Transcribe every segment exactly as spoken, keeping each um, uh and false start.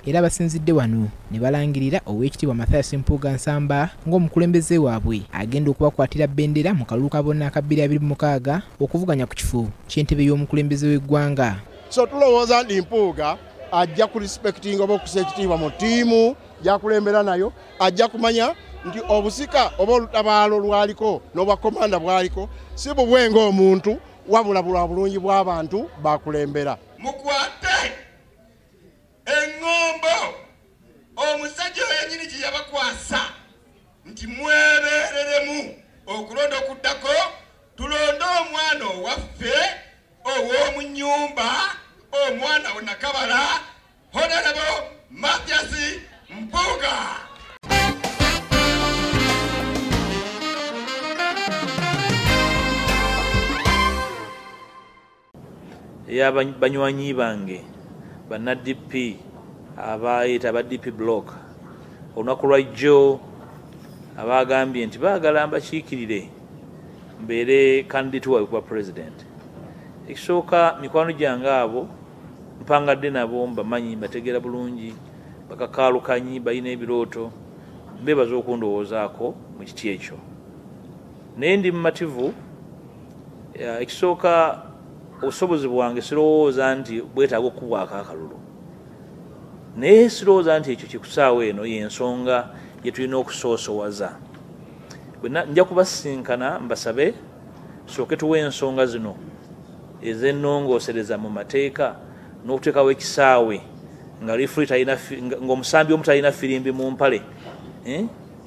era basinzidde wano ne balangirira Oweekitiibwa Mathias Mpuuga Nsamba ng'omukulembeze waabwe agenda okubakwatira bendera mu kalulu ka bonna aka bbiri abiri mu mukaaga okuvuganya ku kifo ky'entebe y'omukulembeze w'eggwanga. So tulowooza nti Mpuuga ajja ku respecting oba okussa ekitiibwa mu ttiimu gyakulembera nayo, ajja kumanya nti obusika oba olutabaalo lwaliko n'obwa komanda bwaliko si bubwe ng'omuntu wabula bula bulungi bw'abantu bakulembera. Mukwate engombo omusajja yennyini kye yabakwasa nti mwebereremu okulonda okuddako tulonde omwana owaffe ow'omu nnyumba omwana we Nakabala Honorable Mathias Mpuuga. Ya banywanyi bange bana D P abayita ba D P block olunaku lwajjo abagambye nti baagala mbakiikirire mbeere candidate waabwe kuba president. Ekisooka mikwano gyange abo mpangadde nabo mbamanyi mbategeera bulungi bakakaalukanyi balina ebirooto mbeebaza okundowoozaako mu kiti ekyo naye ndi mumativu. Ekisooka obusobozi bwange sirowooza nti bwetaaga okubwako akalulu naye sirowooza nti ekyo kikusaawa eno y'ensonga gye tulina okusoosowaza. Nja kubasinkana mbasabe sooke tuwe ensonga zino ez'ennongoosereza mu mateeka n'okuteekawo ekisaawe nga ng'omusambi omu talina firimbi mu mpale. eh?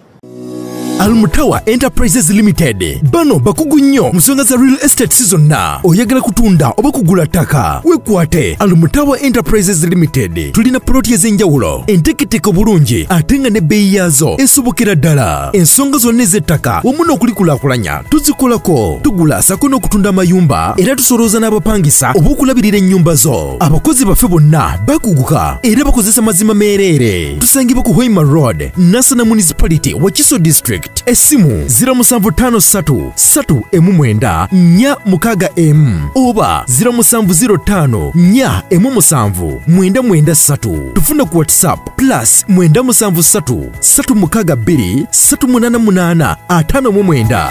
Almutawa Enterprises Limited bano bakugu nnyo musonga za real estate season na oyagala kutunda oba kugula ttaka wekwate Almutawa Enterprises Limited tulina ploti ez'enjawulo enteketeko bulungi ate nga n'ebbeeyi yaazo esobokera ddala. Ensonga zonna ez'ettaka wamu n'okulikulaakulanya tuzikolako tugula sako n'okutunda amayumba era tusolooza n'abapangisa oba okulabirira ennyumba zo. Abakozi baffe bonna bakuguka era bakozesa mazima meereere. Tusangibwa ku Hoima Road, Nassana Municipality, Wakiso District. Essimu zero seven five three three emu mwenda nnya mukaaga emu oba zero seven zero five nnya emu musanvu mwenda mwenda ssatu. Tufuna ku WhatsApp plus mwenda musanvu ssatu ssatu mukaaga bbiri ssatu munaana munaana ataano mu mwenda.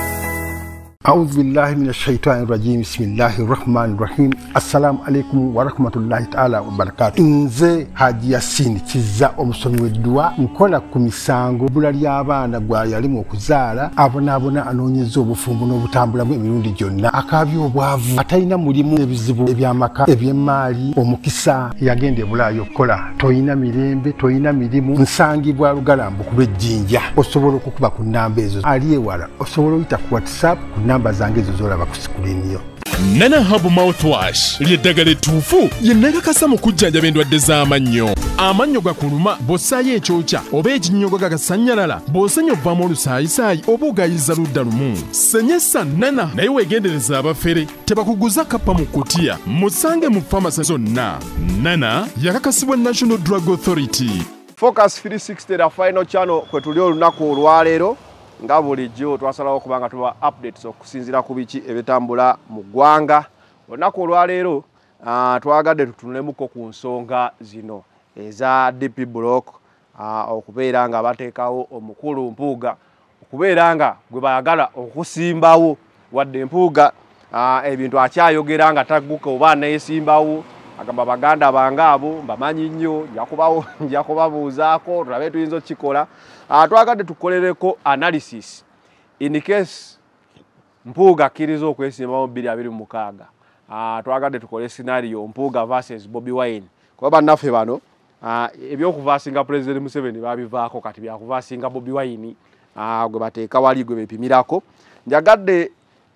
أعوذ بالله من الشيطان الرجيم بسم الله الرحمن الرحيم السلام عليكم ورحمة الله تعالى وبركاته. nze Haji Yasin kiza omusomi w'eddwa nkola ku misango bula ly'abaana gwa yalimu okuzaala abonaabona anoonyeza obufumbo n'obutambulamu emirundi gyonna akaabya obwavu atalina mulimu ebizibu eby'amaka eby'emmaali omukisa yagenda e Bulaayi okukola toyina mirembe toyina mirimu nsangibwa Lugalambo ku lw'ejjinja osobola okukuba ku nnamba ezo ali ewala osobola oyita ku WhatsApp ku namba zange ezo z'olaba ku sikulini yo. Nana Hub Mouthwash ly'eddagala ettuufu ye nnakakasa mu kujjanjaba endwadde z'amannyo. Amannyo gakuluma bw'ossaayo ekyokya oba ekinnyogo gagasannyalala bw'osenya ovaamu olusaayisaayi oba ogayiza ludda lumu. Senyesa Nana naye weegendereza abafere tebakuguza kappa mu kutiya musange mu famasi zonna. Nana yakakasibwa National Drug Authority. Focus three sixty la final channel kwe tuli olunaku olwaleero nga bulijjo twasalawo kubanga tuba updates okusinzira ku biki ebitambula mu ggwanga. Olunaku olwaleero uh, twagadde tutunulemuko ku nsonga zino eza D P block uh, okubeera nga bateekawo omukulu Mpuuga okubeera nga gwe bayagala okusimbawo wadde Mpuuga uh, ebintu akyayogera nga tagguka oba aneesimbawo agamba baganda bange abo mbamanyi nnyo nja kubabuuzaako tulabe tuyinza okukikola. Uh, twagadde tukolereko analysis in case Mpuuga akkiriza okwesimbawo bbiri abiri mu mukaaga. Uh, twagadde tukole scenario Mpuuga versus Bobi Wine kuba bannaffe bano uh, ebyokuvaasinga President Museveni babivaako kati byakuvaasinga Bobi Wine uh, gwe bateeka wali gwe bepimirako. Njagadde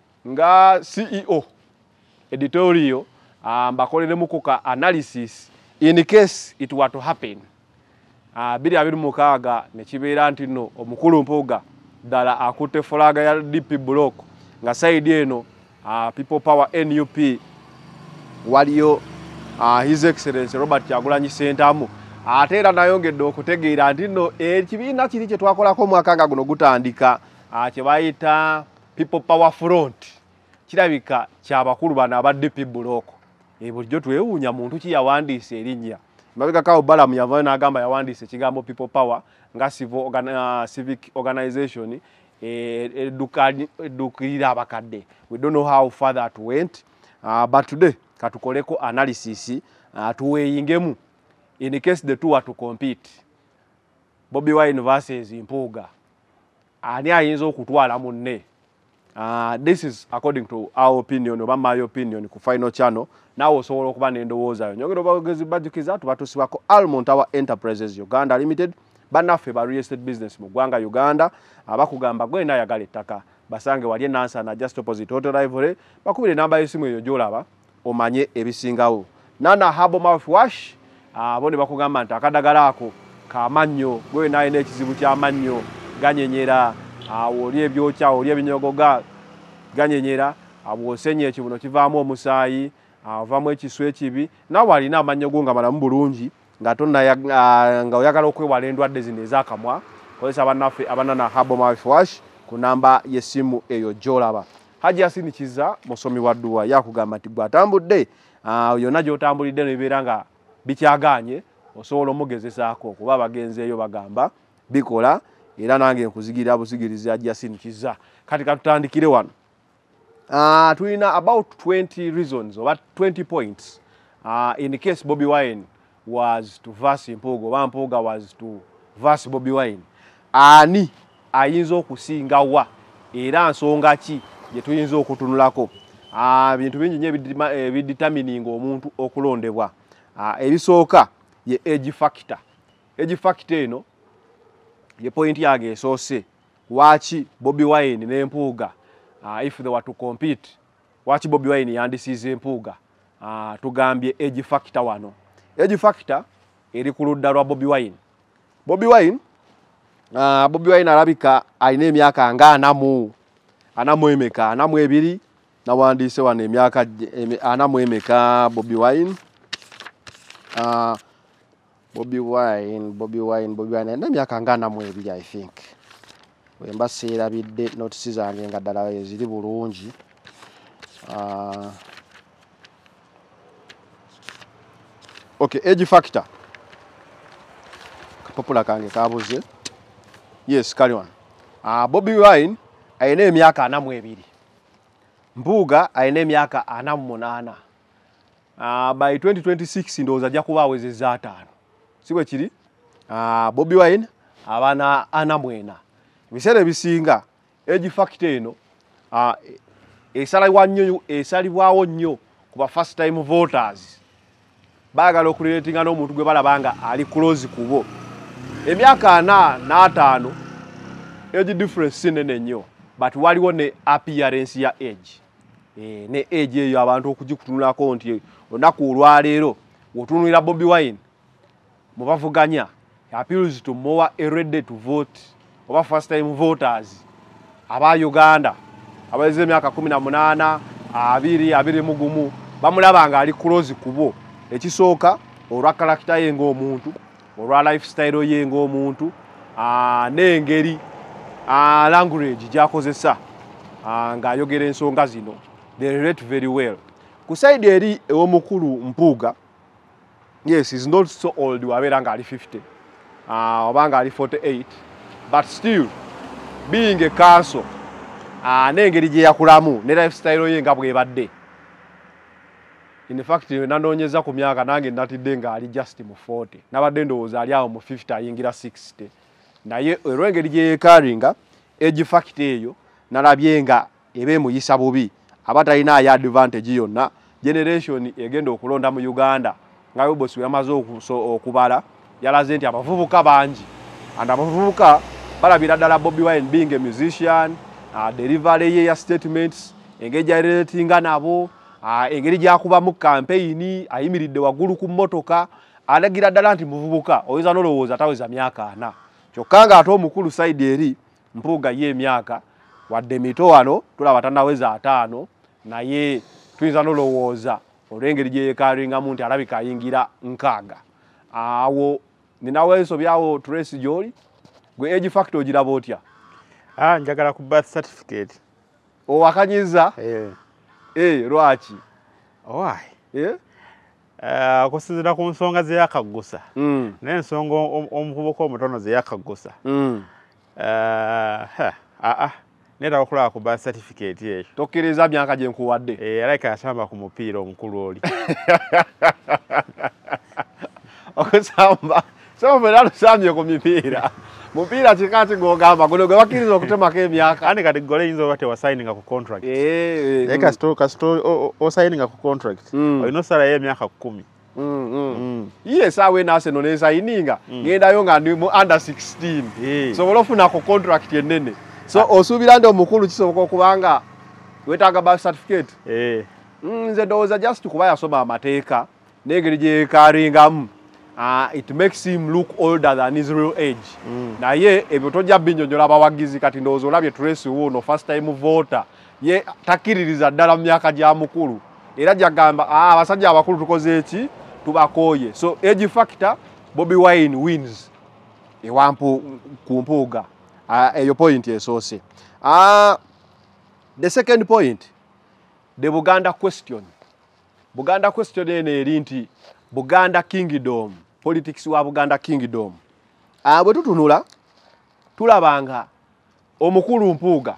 nga C E O editorial uh, mbakoleremuko ka analysis in case it were to happen Uh, biri abiri mukaaga ne kibeera nti nno omukulu Mpuuga ddala akutte folaga ya D P block nga side eno uh, People Power N U P waliyo uh, His Excellency Robert Kyagulanyi Ssentamu ate era nayongedde okutegeera nti nno ekibiina kiri kye twakolako mwaka guno gutandika uh, kye bayita People Power Front kirabika kyabakulu bano aba D P block. E bulijjo twewuunya muntu ki yawandiisa erinnya mabega ka Obama yavayo n'agamba yawandiise ekigambo people power nga civil organ, uh, civic organization edukirira abakadde. We don't know how far that went, uh, but today katukoleko analysis uh, tuweyingemu in case the two are to compete. Bobi Wine versus Mpuuga, ani ayinza okutwala munne. Uh, this is according to our opinion, oba my opinion ku Final Channel. Nawe osobola okuba n'endowooza yo. Nyongera obagezi bajukiza tubatusibako Almond Tower Enterprises Uganda Limited. Banaffe ba real estate business mu ggwanga Uganda. Abakugamba gwe nayagala ettaka basange wali nansa na just opposite Hotel Rivalry. Bakubire namba y'essimu eyo gy'olaba omanye ebisingawo. Nana Herbal Mouthwash, abo ne bakugamba nti akadagala ako kamannyo gwe naye n'ekizibu ky'amannyo ganyenyera. Awo oli ebyokya oli ebinyogoga ganyenyera abo osenye ekibuno kivaamu omusaayi avaamu ekiswa ekibi nawe alina amannyo go nga malamu bulungi nga tonna nga oyagala okwewala endwadde zino ez'akamwa kozesa bannaffe abanana Herbal Mouthwash ku namba y'essimu eyo gy'olaba. Haji Yasini Kiza musomi wa dduwa yakugamba nti gw'atambudde yonna gy'otambulidde nebibeera nga bikyagaanye osobola omugezesaako kuba abagenzeeyo bagamba bikola. Era nange nkuzigirira buzigiriza Haji Yasini Kiza. Kati katutandikire wano. Uh, tulina about twenty reasons or twenty points uh, in case Bobi Wine was to verse Mpuuga oba Mpuuga was to verse Bobi Wine. Ani ayinza okusinga wa era nsonga ki gye tuyinza okutunulako. Uh, bintu bingi nnyo ebidetermining omuntu okulondebwa. Uh, ebisooka ye age factor. Age factor eno ye point yage esoose. Wachi Bobi Wine ne Mpuuga uh, if they were to compete, wachi Bobi Wine yandisize Mpuuga. Uh, tugambye age factor wano. Age factor eri ku ludda lwa Bobi Wine. Bobi Wine uh, Bobi Wine alabika alina emyaka nga anamu anamu emeka anamu ebiri nawandiise wano emyaka anamu emeka Bobi Wine. Uh, Bobi Wine, Bobi Wine, Bobi Wine. Enda myaka nga anamu ebiri I think. Wemba seerabidde notices zange nga ddala eziri bulungi. Uh, okay, age factor. Kapapula kange kabuze. Yes, carry on. Uh, Bobi Wine ayina emyaka anamu ebiri. Mpuuga ayina emyaka anamu munaana. Uh, by twenty twenty-six ndowooza ajja kuba awezezza ataano. Siwe kiri? Uh, Bobi Wine abana anamu ena. Ebiseera ebisinga age factor eno uh, esalibwa nnyo esalibwawo nnyo ku ba first time voters. Baagala okuleetinga n'omuntu gwe balabanga ali close kubo. Emyaka ana n'ataano age difference sinene nnyo, but waliwo ne appearance ya age. E, ne age eyo abantu okugikutunulako nti olunaku olwaleero wotunulira Bobi Wine mubavuganya appeals to more ready to vote oba first time voters aba Uganda abaweze emyaka kumi na munaana abiri abiri mugumu bamulaba nga ali close kubo. Ekisooka olwa character ye ng'omuntu, olwa lifestyle ye ng'omuntu, uh, n'engeri uh, language gy'akozesa uh, ng'ayogera ensonga zino. They relate very well. Ku side eri ew'omukulu Mpuuga, yes, he's not so old, wabeera nga ali fifty uh, oba nga ali forty-eight, but still being a council uh, n'engeri gye yakulamu ne lifestyle ye nga bwebadde. In fact, nanoonyeza ku myaka nange natidde nga ali just mu forty. Nabadde ndowooza ali awo mu fifty ayingira sixty. Naye olw'engeri gye yeekaalinga age factor eyo nalabye nga eba emuyisa bubi. Aba talina ya advantage yonna. Generation egenda okulonda mu Uganda nga Bosi yamaze okubala yalaze nti abavubuka bangi. And abavubuka balabira ddala Bobi Wine being a musician, uh, delivery ye ya statements, engeri relatinga nabo, uh, engeri gyakubamu campaign, ayimiridde waggulu ku mmotoka, alagira ddala nti muvubuka oyinza n'olowooza taweza myaka ana. Kyokka nga ate omukulu side eri Mpuuga ye emyaka wadde mito wano tulaba tannaweza ataano, naye tuyinza n'olowooza olw'engeri gye yeekaalingamu nti alabika ayingira nkaaga. Awo ninawo ensobyawo Tracy gy'oli gwe age factor ogiraba otya? Ah, njagala ku birth certificate. Owakanyiza? Eh. Eh, lwaki? Why? Eh? Eh okusinzira ku nsonga ze yakaggusa. Mm. N'ensonga omuvubuka omutono ze yakaggusa. Mm. Eh a a nera okulaba ku birth certificate eyo. Tokkiriza myaka gye nkuwadde. Eh alaka asamba ku mupiira omukulu oli. Okusamba. So fera lusambye ku mipiira. Mupiira kikati ng'ogamba guno gwe bakkiriza okutemako emyaka. Ani kati gole yinza bate wa signing ku contract. Eh. Eka sto ka sto o signing ku contract. Oyino sala ye myaka kumi. Mm mm. Iye sawe na Arsenal ne signinga ngendayo nga ndi mu under sixteen. So bolofuna ku contract yenene. So osubira ndo mukulu kisoboka okubanga wetaaga birth certificate. Eh. Nze doza just kuba yasoma amateeka negeri gye karingamu. Uh, it makes him look older than his real age. Mm. Na ye ebyo tojja binyonyola abawagizi kati ndowooza olabye Tracy Wuno first time voter ye takiririza ddala mu myaka gya mukulu era gyagamba ah, abasajja abakulu tukoze eki tubakoye. So age factor Bobi Wine wins ewampu ku mpuuga uh, eyo point esoose. Uh, the second point, the Buganda question. Buganda question ene eri nti Buganda Kingdom, politics wa Buganda Kingdom. Ah bwe tutunula tulabanga omukulu mpuuga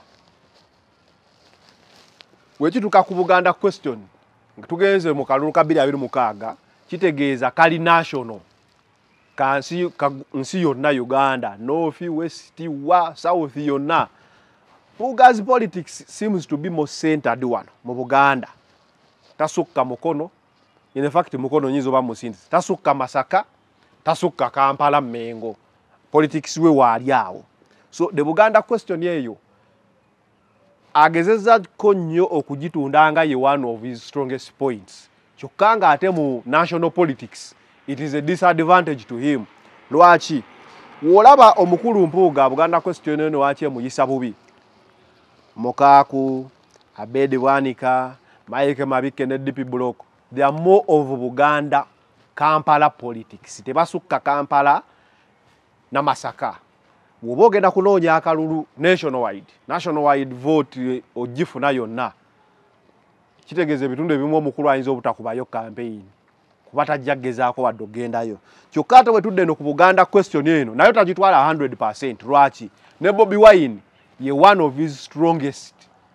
wekituka ku Buganda question tugenze mu kalulu ka bbiri abiri mukaaga kitegeeza kali national kansi ka, nsi yonna Uganda north west wa south yonna. Puga's politics seems to be more centered one mu Buganda tasukka mukono. In fact mukono nyizo ba musindi tasukka Masaka tasukka Kampala Mengo politics we wali awo. So the Buganda question yeyo agezeza ko nnyo okugitundanga ye one of his strongest points. Kyokanga ate mu national politics it is a disadvantage to him. Lwaki wolaba omukulu mpuuga Buganda question eno wachi muyisa bubi Mokaku Abedi Wanika Mike Mabike ne D P Block. They are more of Buganda Kampala politics. Tebasukka Kampala na Masaka. Wobogenda kunoonya akalulu nationwide. Nationwide vote ogifuna yonna. Kitegeze bitundu ebimu omukulu ayinza obutakubayo campaign. Kubata jaggezaako wadde ogendayo. Kyokka ate bwe tudde no ku Buganda question eno nayo tagitwala one hundred percent. Lwaki? Ne Bobi Wine ye one of his strongest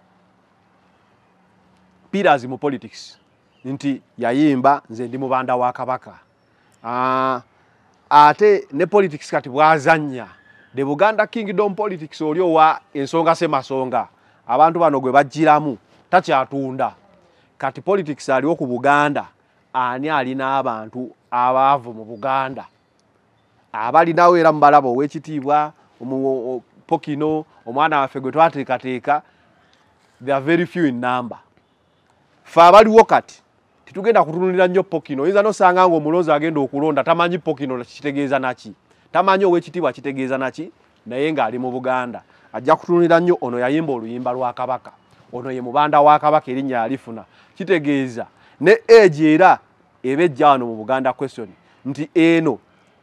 pillars mu politics. Nti yayimba nze ndi mubanda wa Kabaka. Ah ate ne politics kati bwazanya. The Buganda Kingdom politics olio wa ensonga se masonga. Abantu bano gwe bajjiramu takyatunda. Kati politics aliwo ku Buganda ani alina abantu abaavu mu Buganda. Abali nawe era mbalabo wekitibwa Pokino omwana waffe gwe twateekateeka they are very few in number. Fa abaliwo kati titugenda kutunulira nnyo Pokino. Iza no sanga ngo mulozi agenda okulonda tamanyi Pokino kitegeeza naki. Tamanyi owekitibwa kitegeeza naki naye nga ali mu Buganda. Ajja kutunulira nnyo ono yayimba oluyimba lwa Kabaka. Ono ye mubanda wa Kabaka erinnya alifuna. Kitegeeza ne age era ebejja wano mu Buganda question nti eno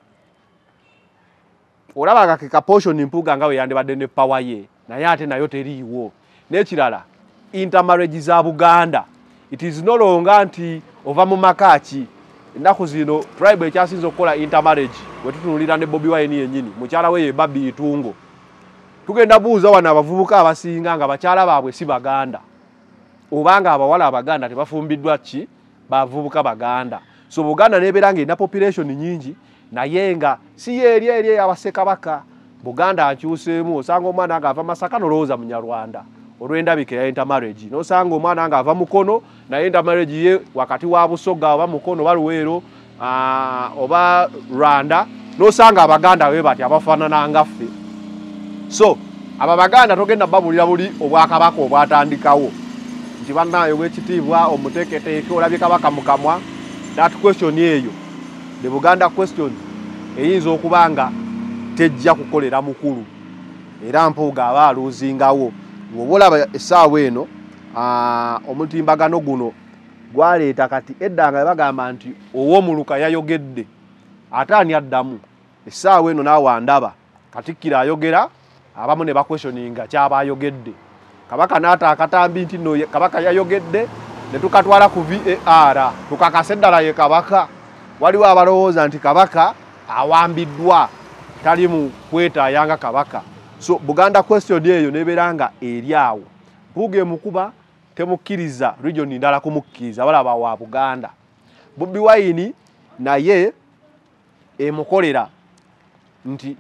olaba ka portion mpuuga nga we yandibadde ne power ye naye ate nayo teriiwo. N'ekirala intermarriage za Buganda it is no longer nti ova mu makaki ennaku zino tribe ekyasinza okukola intermarriage we tutunulira ne Bobi Wine yennyini mukyala we ye Babi Itungo. Tugenda buuza wano abavubuka abasinga nga bakyala baabwe si Baganda obanga abawala Abaganda tebafumbiddwa ki bavubuka Baganda. So Buganda nebeera ng'erina population nyingi naye nga si eri eri abasekabaka. Buganda akyuseemu osanga omwana nga ava Masaka nolowooza Munyarwanda olw'endabika ya intermarriage. Nosanga omwana nga ava Mukono naye intermarriage ye wakati wa Busoga oba Mukono oba Luweero uh, oba Rwanda nosanga Abaganda we bati abafaanana nga ffe. So aba Baganda togenda babulira buli obwakabaka obwatandikawo nti bannayo wekitiibwa omuteeketeeke olabye Kabaka mukamwa. That question eyo the Buganda question eyinza okubanga tejja kukolera mukulu era mpuuga aba aluuzingawo. Bw'olaba essaawa eno omutimbagano guno gwaleeta kati edda nga bagamba nti ow'omuluka yayogedde ate ani addamu. Essaawa eno naawe andaba Katikkiro ayogera abamu ne bakwestioninga kyaba ayogedde. Kabaka n'ata akatambi nti no Kabaka yayogedde ne tukatwala ku V A R tukakase ddala ye kabaka waliwo abalowooza nti kabaka awambiddwa tali mu kwetaayanga kabaka. So Buganda question eyo neberanga eri awo buge mukuba temukkiriza region ndala kumukkiriza balaba wa Buganda. Bobi Wine naye emukolera nti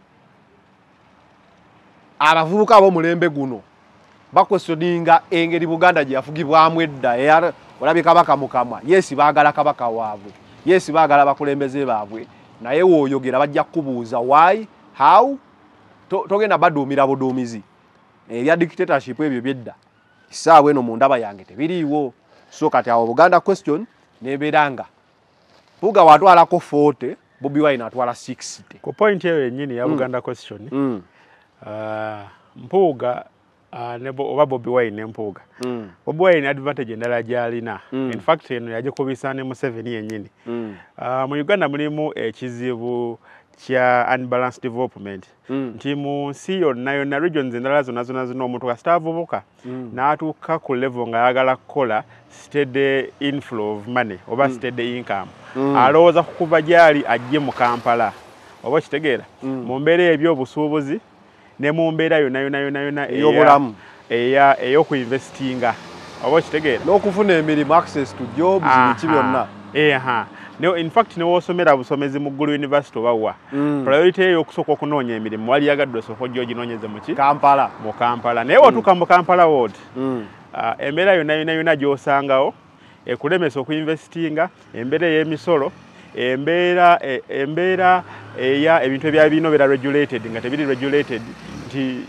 abavubuka abo mulembe guno bakwesodinga engeri Buganda gye yafugibwamu edda era olabye kabaka mukamwa. Yes baagala kabaka waabwe, yes baagala bakulembeze baabwe, naye woyogera bajja kubuuza why how to, togenda baduumira buduumizi ebya dictatorship ebyo byedda isaawe no mundaba yange tebiriiwo. So kati awo Buganda question neberanga Puga watwala ko forty Bobi Wine atwala sixty. Ku point eyo yennyini ya Buganda mm. question mm. uh, Mpuuga uh, nebo oba Bobi Wine Mpuuga mm. Bobi Wine advantage endala gyalina mm. in fact eno yagikubisa ne Museveni yennyini mm. uh, mu Uganda mulimu ekizibu kya unbalanced development mm. nti mu nsi yonna yonna regions endala zonna zonna zonna omuntu kasita avubuka mm. n'atuuka ku level nga ayagala kukola steady inflow of money oba mm. steady income mm. alowooza kukuva gyali ajje mu Kampala oba kitegeera mm. mu mbeera ebyobusuubuzi ne mu mbeera yonna yonna yonna yonna ey'obulamu eya ey'okuinvestinga oba kitegeera n'okufuna emirimu access to jobs biki byonna. Eha no in fact ne wosomera busomezi mu Gulu University obawa mm. priority yo kusoko kunoonya emirimu wali yagadde soko jjo ginoonyeze muki Kampala mu Kampala naye watuka mu Kampala ward mm. uh, embeera yonna yonna yonna gyosangawo ekulemesa okuinvestinga embeera y'emisolo embeera e, embeera eya ebintu ebya bino bera regulated nga tebiri regulated nti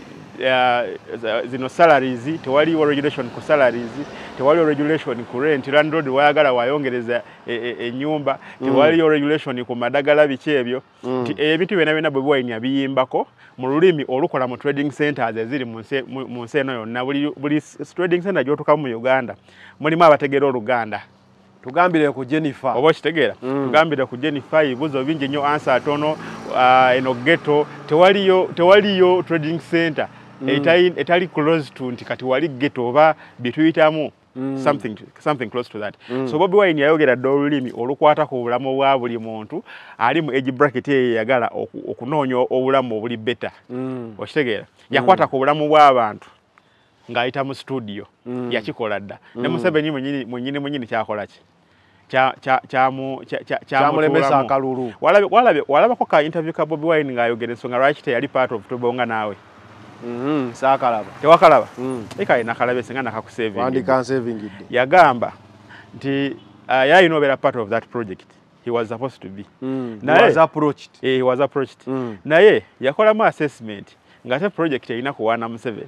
uh, zino salaries tewaliwo regulation ku salaries tewaliwo regulation ku rent landlord wayagala wayongereza ennyumba e, e tewaliwo mm. regulation ku madagala biki ebyo mm. nti ebintu byonna byonna Bobi Wine yabiyimbako mu lulimi olukola mu trading centers eziri mu nsi eno yonna buli, buli trading center gy'otuuka mu Uganda mulimu abategeera Oluganda. Tugambire ku Jennifer oba kitegeera mm. tugambire ku Jennifer ibuzo bingi nnyo answer atono uh, eno ghetto tewaliyo tewaliyo trading center mm. etali etali close to nti kati wali ghetto oba bituyitamu mm. something something close to that mm. So Bobi Wine yayogera ddo olulimi olukwata ku bulamu bwa buli muntu ali mu age bracket ye yagala okunoonya obulamu obuli better mm. okitegeera mm. yakwata ku bulamu bw'abantu ng'ayita mu studio mm. yakikola dda mm. ne Museveni mwenyini mwenyini mwenyini kyakola ki cha cha cha mu cha cha cha mulemesa akalulu walabe walabe walaba ko ka interview ka Bobi Wine ngayogera ensonga lwaki teyali part of tubonga nawe mhm mm sakalaba tewakalaba mm. eka nakalabe singa nakakusave wandi kan saving it yagamba nti uh, yayi no bera part of that project he was supposed to be mm. he was approached eh, he was approached mm. naye yakola mu assessment ngate project erina kuwana Museveni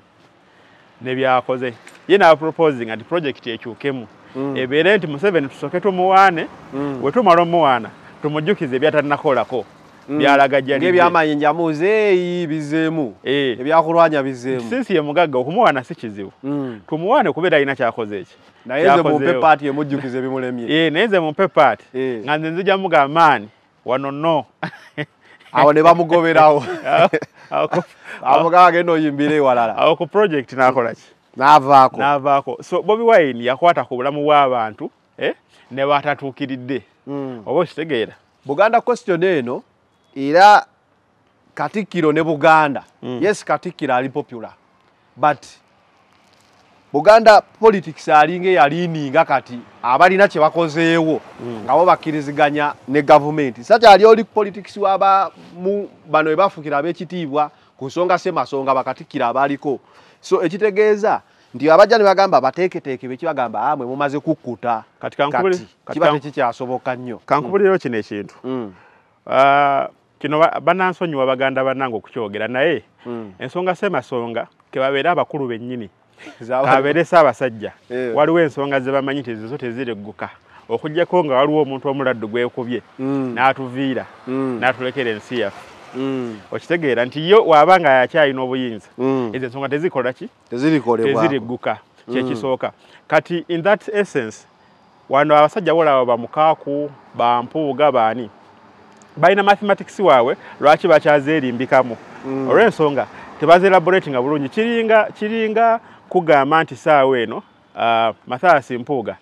ne byakoze ye na proposing and project ekyukemu mm. ebere nti Museveni tusoke tumuwane mm. we tumalo muwana tumujukize byatanakolako mm. byalagajja ebyamayinja muzeeyi bizemu e. ebyakulwanya bizemu sisi ye mugaga okumuwana si kizibu mm. tumuwane kubera ina kyakoze eki naye mu pepati emujukize bimulemye eh neze mu pepati e. nga nzija muga mani wano no awo ne bamugoberawo amugaga eno yimbire walala awo ku project nakola ki navaako navaako so Bobi Wine yakwata ku bulamu bw'abantu eh ne batatuukiridde mm. oba kitegeera Buganda question eno era Katikkiro ne Buganda mm. yes Katikkiro ali popular but Buganda politics alinge yalininga kati abalina kye bakozeewo mm. nga bo bakkiriziganya ne government sacha ali oli politics waba mu bano ebafukira ab'ekitiibwa ku nsonga semasonga Bakatikkiro abaliko so ekitegeeza nti abajja ne bagamba bateeketeeke be kibagamba amwe mumaze kukkuta kati kankubuli kiba tekikyasoboka nnyo kankubuliro kino ekintu mm. uh, kino banansonyiwa Baganda bannange okukyogera naye mm. ensonga semasonga kebabeera abakulu bennyini kabeere Ssaabasajja yeah. waliwo ensonga ze bamanyi tezizo teziregguka okuggyako nga waliwo omuntu omuladdu gwekubye mm. n'atuviira mm. n'atulekera ensi yaffe mm. okitegeera nti yo wabanga yakyalina obuyinza mm. ezo ensonga tezikola ki teziregguka mm. kyekisooka kati in that essence wano abasajja bolaba bamukaaku bampuuga baani balina mathematics waabwe lwaki bakyazeerimbikamu mm. olw'ensonga tebazeelaboratinga bulungi kiringa kiringa kugamba nti saawa eno uh, Mathias Mpuuga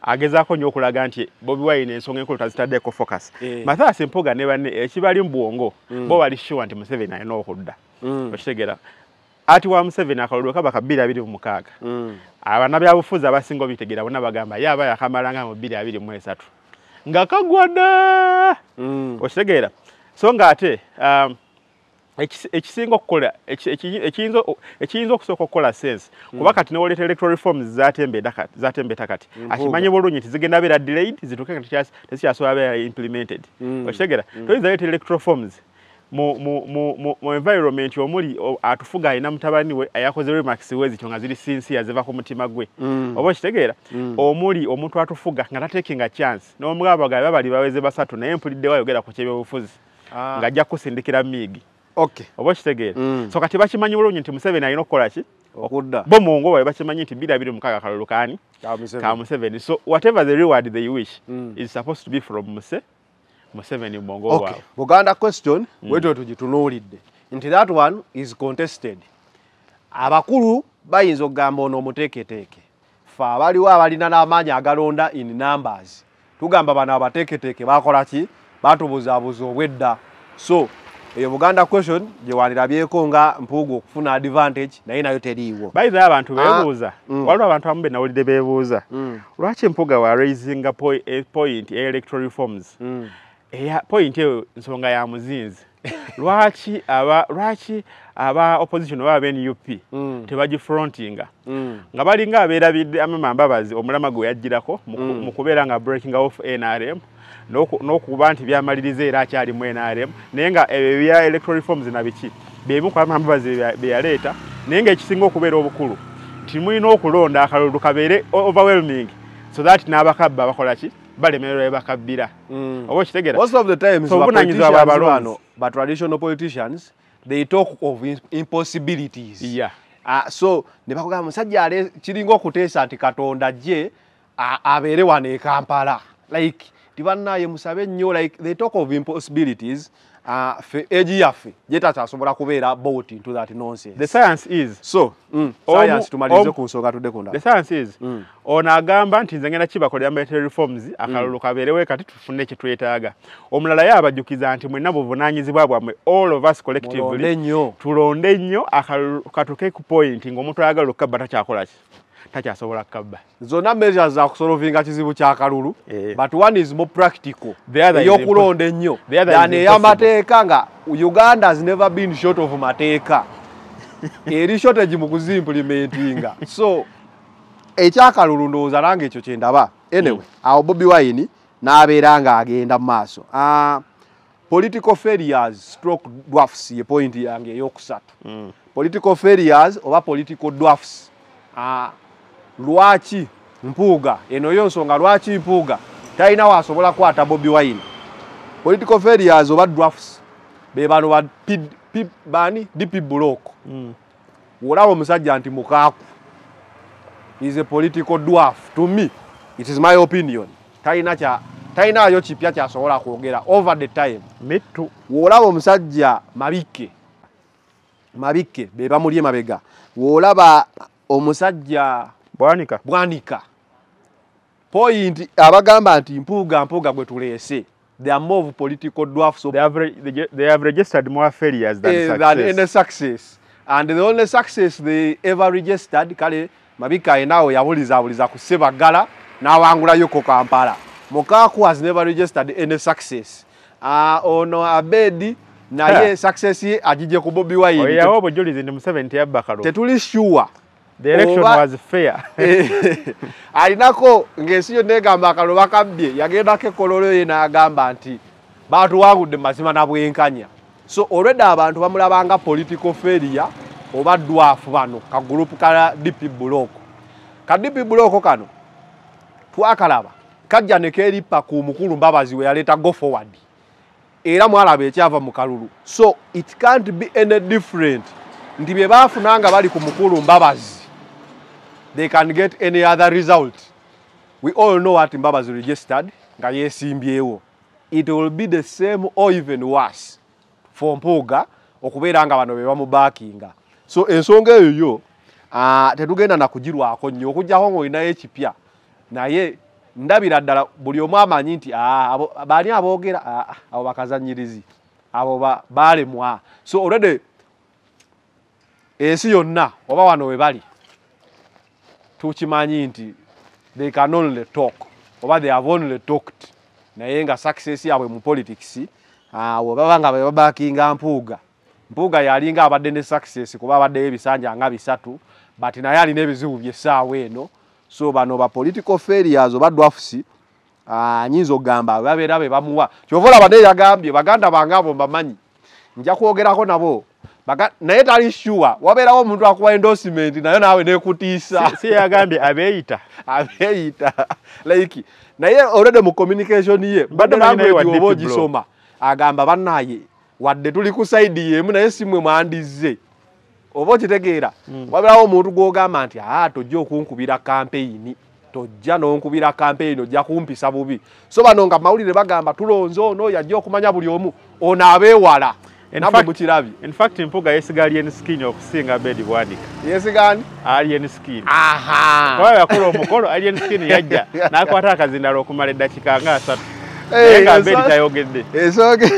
agezaako nnyo okulaga nti Bobi Wine ensonga enkulu tazitaddeko focus. Eh. Mathias Mpuuga ne banne ekibali mu bwongo Mm. bo bali sure nti Museveni alina okudda. Mm. Okitegera. Ati wa Museveni akalulu kaba ka bbiri abiri mu mukaaga. Mm. Abannabyabufuzi abasinga obitegera bonna bagamba yaba yakamalanga mu bbiri abiri mu esatu. Nga kagwada. Mm. Okitegera. So nga ate um, ekisinga okukola ekiyinza ekiyinza okusooka okukola sense kuba kati ne waleeta electoral reforms zatembedda kati zatembeta kati akimanye bulungi nti zigenda beera delayed zituuke kati tezikyasobola beera implemented. Okitegera toyinza leeta electoral reforms mu mu mu mu environment omuli atufuga alina mutabani we ayakoze remarks we zityo nga ziri sincere ziva ku mutima gwe oba okitegeera omuli omuntu atufuga nga tatekinga chance n'omugabo gabe bali baweze basatu naye mpulidde wayogera ku kyebyobufuzi nga ajja kusindikira miigi. Okay. Oba kitegeera. Mm. So kati bakimanyi bulungi nti Museveni alina okukola ki? Okudda. Bo mungo babe bakimanyi nti bbiri abiri mu mukaaga kalulu kaani? Ka Museveni. So whatever the reward they wish mm. is supposed to be from Muse Museveni mungo okay. wao. Buganda question mm. wetu tugitunuulidde. Nti that one is contested. Abakulu bayinza okugamba ono omuteeketeeke. Fa abaliwo abalina n'amaanyi agalonda in numbers. Tugamba bano abateeketeeke bakola ki? Batubuzaabuza obwedda. So eyo Buganda question je walirabyeko nga Mpuuga okufuna advantage naye nayo teriiwo. Bayiza abantu beebuuza. Mm. Waliwo abantu abamu be nawulidde beebuuza. Mm. Lwaki Mpuuga wa raising a point, a point electoral reforms? Mm. Eya point eyo nsonga ya muzinzi. Lwaki aba lwaki aba opposition wa ben U P mm. tebaji frontinga mm. nga balinga abeerabidde amama mbabazi omulama gwe yajjirako mu mm. kubeera nga breaking off N R M n'okuba nti byamalirize era akyali mu N R M naye nga ebyo bya electoral reforms na biki beemu kwa amama mbabazi be yaleeta naye nga ekisinga okubeera obukulu nti mulina okulonda akalulu kabeere overwhelming so that n'abakabba bakola ki balemererwa bakabbira mm. oba okitegera most of the times so politicians but traditional politicians they talk of impossibilities. Yeah. Uh, so ne bakugamba musajja ale kiringa okuteesa nti Katonda je abeere wano e Kampala like tibannaye musabe nnyo like they talk of impossibilities uh, fe age yaffe je tatasobola kubeera bought into that nonsense. The science is so mm, science tumalize ku nsonga tudde kunda. The science is mm. ono agamba nti nze ngenda kibakolera electoral reforms akalulu kabeerewo kati tufune kye twetaaga. Omulala ye abajjukiza nti mwenna buvunaanyizibwa bwammwe all of us collectively tulonde nnyo akalulu katuke ku point ng'omuntu ayagala okukabba takyakola ki takyasobola kukabba. Zonna measures za kusolvinga kizibu kya kalulu eh. But one is more practical. Eyokulonda ennyo yani ey'amateeka nga Uganda has never been short of mateeka eri shortage mu kuzimplementinga so ekyakalulu ndowooza nange ekyo kye ndaba anyway mm. awo Bobi Wine n'abeera nga agenda mu maaso uh, political failures stroke dwarfs ye point yange ey'okusatu mm. political failures oba political dwarfs uh, lwaki Mpuuga eno yo nsonga lwaki Mpuuga talina wasobola kwata Bobi Wine political failures oba dwarfs be bano ba bani D P block mm. Wolaba omusajja nti mukaaku is a political dwarf to me it is my opinion talina kya talina ayo kipya kyasobola kwogera over the time me too. Wolaba omusajja Mabike Mabike be bamulye mabega wolaba omusajja Bwanika Bwanika point abagamba nti Mpuuga Mpuuga gwe tuleese they are more of political dwarfs so they have they have registered more failures than eh, success than any success and the only success they ever registered kale Mabika enao yabuliza abuliza ku Sebagala n'awangulayo ko Kampala. Mukaaku has never registered any success. Ah uh, ono Abedi naye yeah. Success ye ajije ku Bobi Wine. Oya yawo bojulize ndi mu seventy yabakalo. Tetuli sure. The election Oba, was fair. Alinako ngesiyo negamba akalo bakabye yagenda ke kololo ye n'agamba nti bantu wagudde mazima na bwenkanya. So already abantu bamulabanga political failure oba dwarf bano ka group kala D P block. Ka D P block kano twakalaba kajja ne keripa ku mukulu Mbabazi we yaleta go forward. Era mwalabe ekyava mu kalulu. So it can't be any different. Ndi bye bafunanga bali ku mukulu Mbabazi. They can get any other result. We all know what Mbabazi registered nga yesimbyewo. It will be the same or even worse for Mpuuga okubeera nga bano be bamubakinga. So ensonga eyo yo ah tetugenda na kujirwako nnyo okujjaho ng'olinayo ekipya naye ndabira ddala buli omu amanyi nti abo baani aboogera abo bakazanyirizi abo baalemwa. So already ensi yonna oba wano we bali tukimanyi nti they can only talk oba they have only talked naye nga success yabwe mu politics awo baba nga babakinga Mpuuga. Mpuuga yalinga abadde ne success kuba abadde ebisanja nga bisatu but naye alina ebizibu by'essaawa eno. So bano ba political failures oba dwarfs ah nyinzo gamba babeera be bamuwa kyovola bade yagambye baganda bangabo mbamanyi nja kuogerako nabo baga naye tali sure wabeerawo omuntu akuwa endorsement nayo nawe nekutiisa si, si yagambye abeeyita abeeyita like naye already mu communication ye bade language oboji soma agamba bannaye wadde tuli ku side yemu naye simwe mwandize obo kitegeera mm. Wabeerawo omuntu gwogamba nti ah tojja okunkubira campaign tojja n'onkubira campaign ojja kumpisa bubi. So bano nga mawulire bagamba tulonze ono yajja okumanya buli omu ono abeewala nabwe mukirabi. In fact Mpuuga yesiga alien skin okusinga Bedi Bwanika. Yesigani alien skin. Aha kwa yakula omukolo alien skin yajja n'akwata akazindalo okumala eddakiika nga asatu hey, nga Bedi tayogedde esoge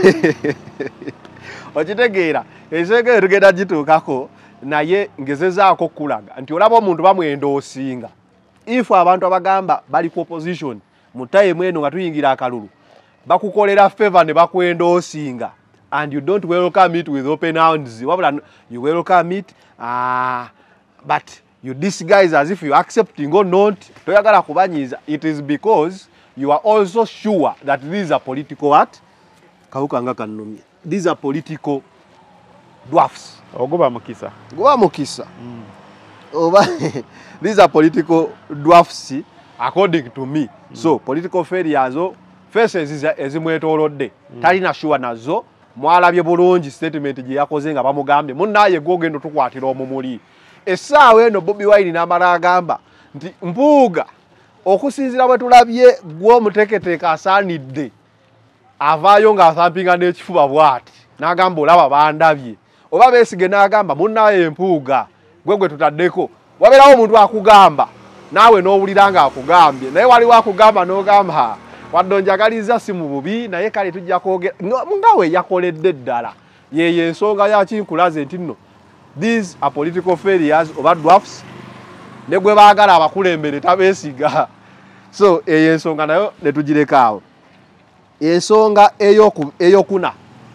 okitegeera esoge tugenda gituukako naye ngezezaako kulaga nti olaba omuntu bamwendoosinga if abantu abagamba bali ku opposition mu time eno nga tuyingira akalulu bakukolera favor ne bakwendoosinga and you don't welcome it with open arms wabula you welcome it uh, but you disguise as if you accepting or not toyagala kubanyiza. It is because you are also sure that these are political what kawukanga kannomye these are political dwarfs ogoba mukisa goba mukisa mm. Oba these are political dwarfs according to me mm. So political failures faces ezimwetoolodde mm. Talina sure nazo mwalabye bulungi statement gye yakoze nga bamugambye munnaye gwogendo tukwatira omumuli essaawa eno Bobi Wine n'amala agamba nti Mpuuga okusinzira bwe tulabye gw'omuteeketeeka asaanidde avaayo ng'athampinga n'ekifuba bw'ati n'agamba olaba bandabye oba beesige n'agamba munnaye Mpuuga gwe gwe tutaddeko wabeerawo omuntu akugamba naawe n'owulira nga akugambye naye waliwo akugamba n'ogamba wadde njagaliza si mu bubi naye kale tujja kwogera nga we yakoledde ddala yeyo ensonga yakinkulaze nti nno these are political failures oba dwarfs ne gwe baagala abakulembere tabeesiga. So eyo ensonga nayo ne tugireka awo. Ensonga eyokuna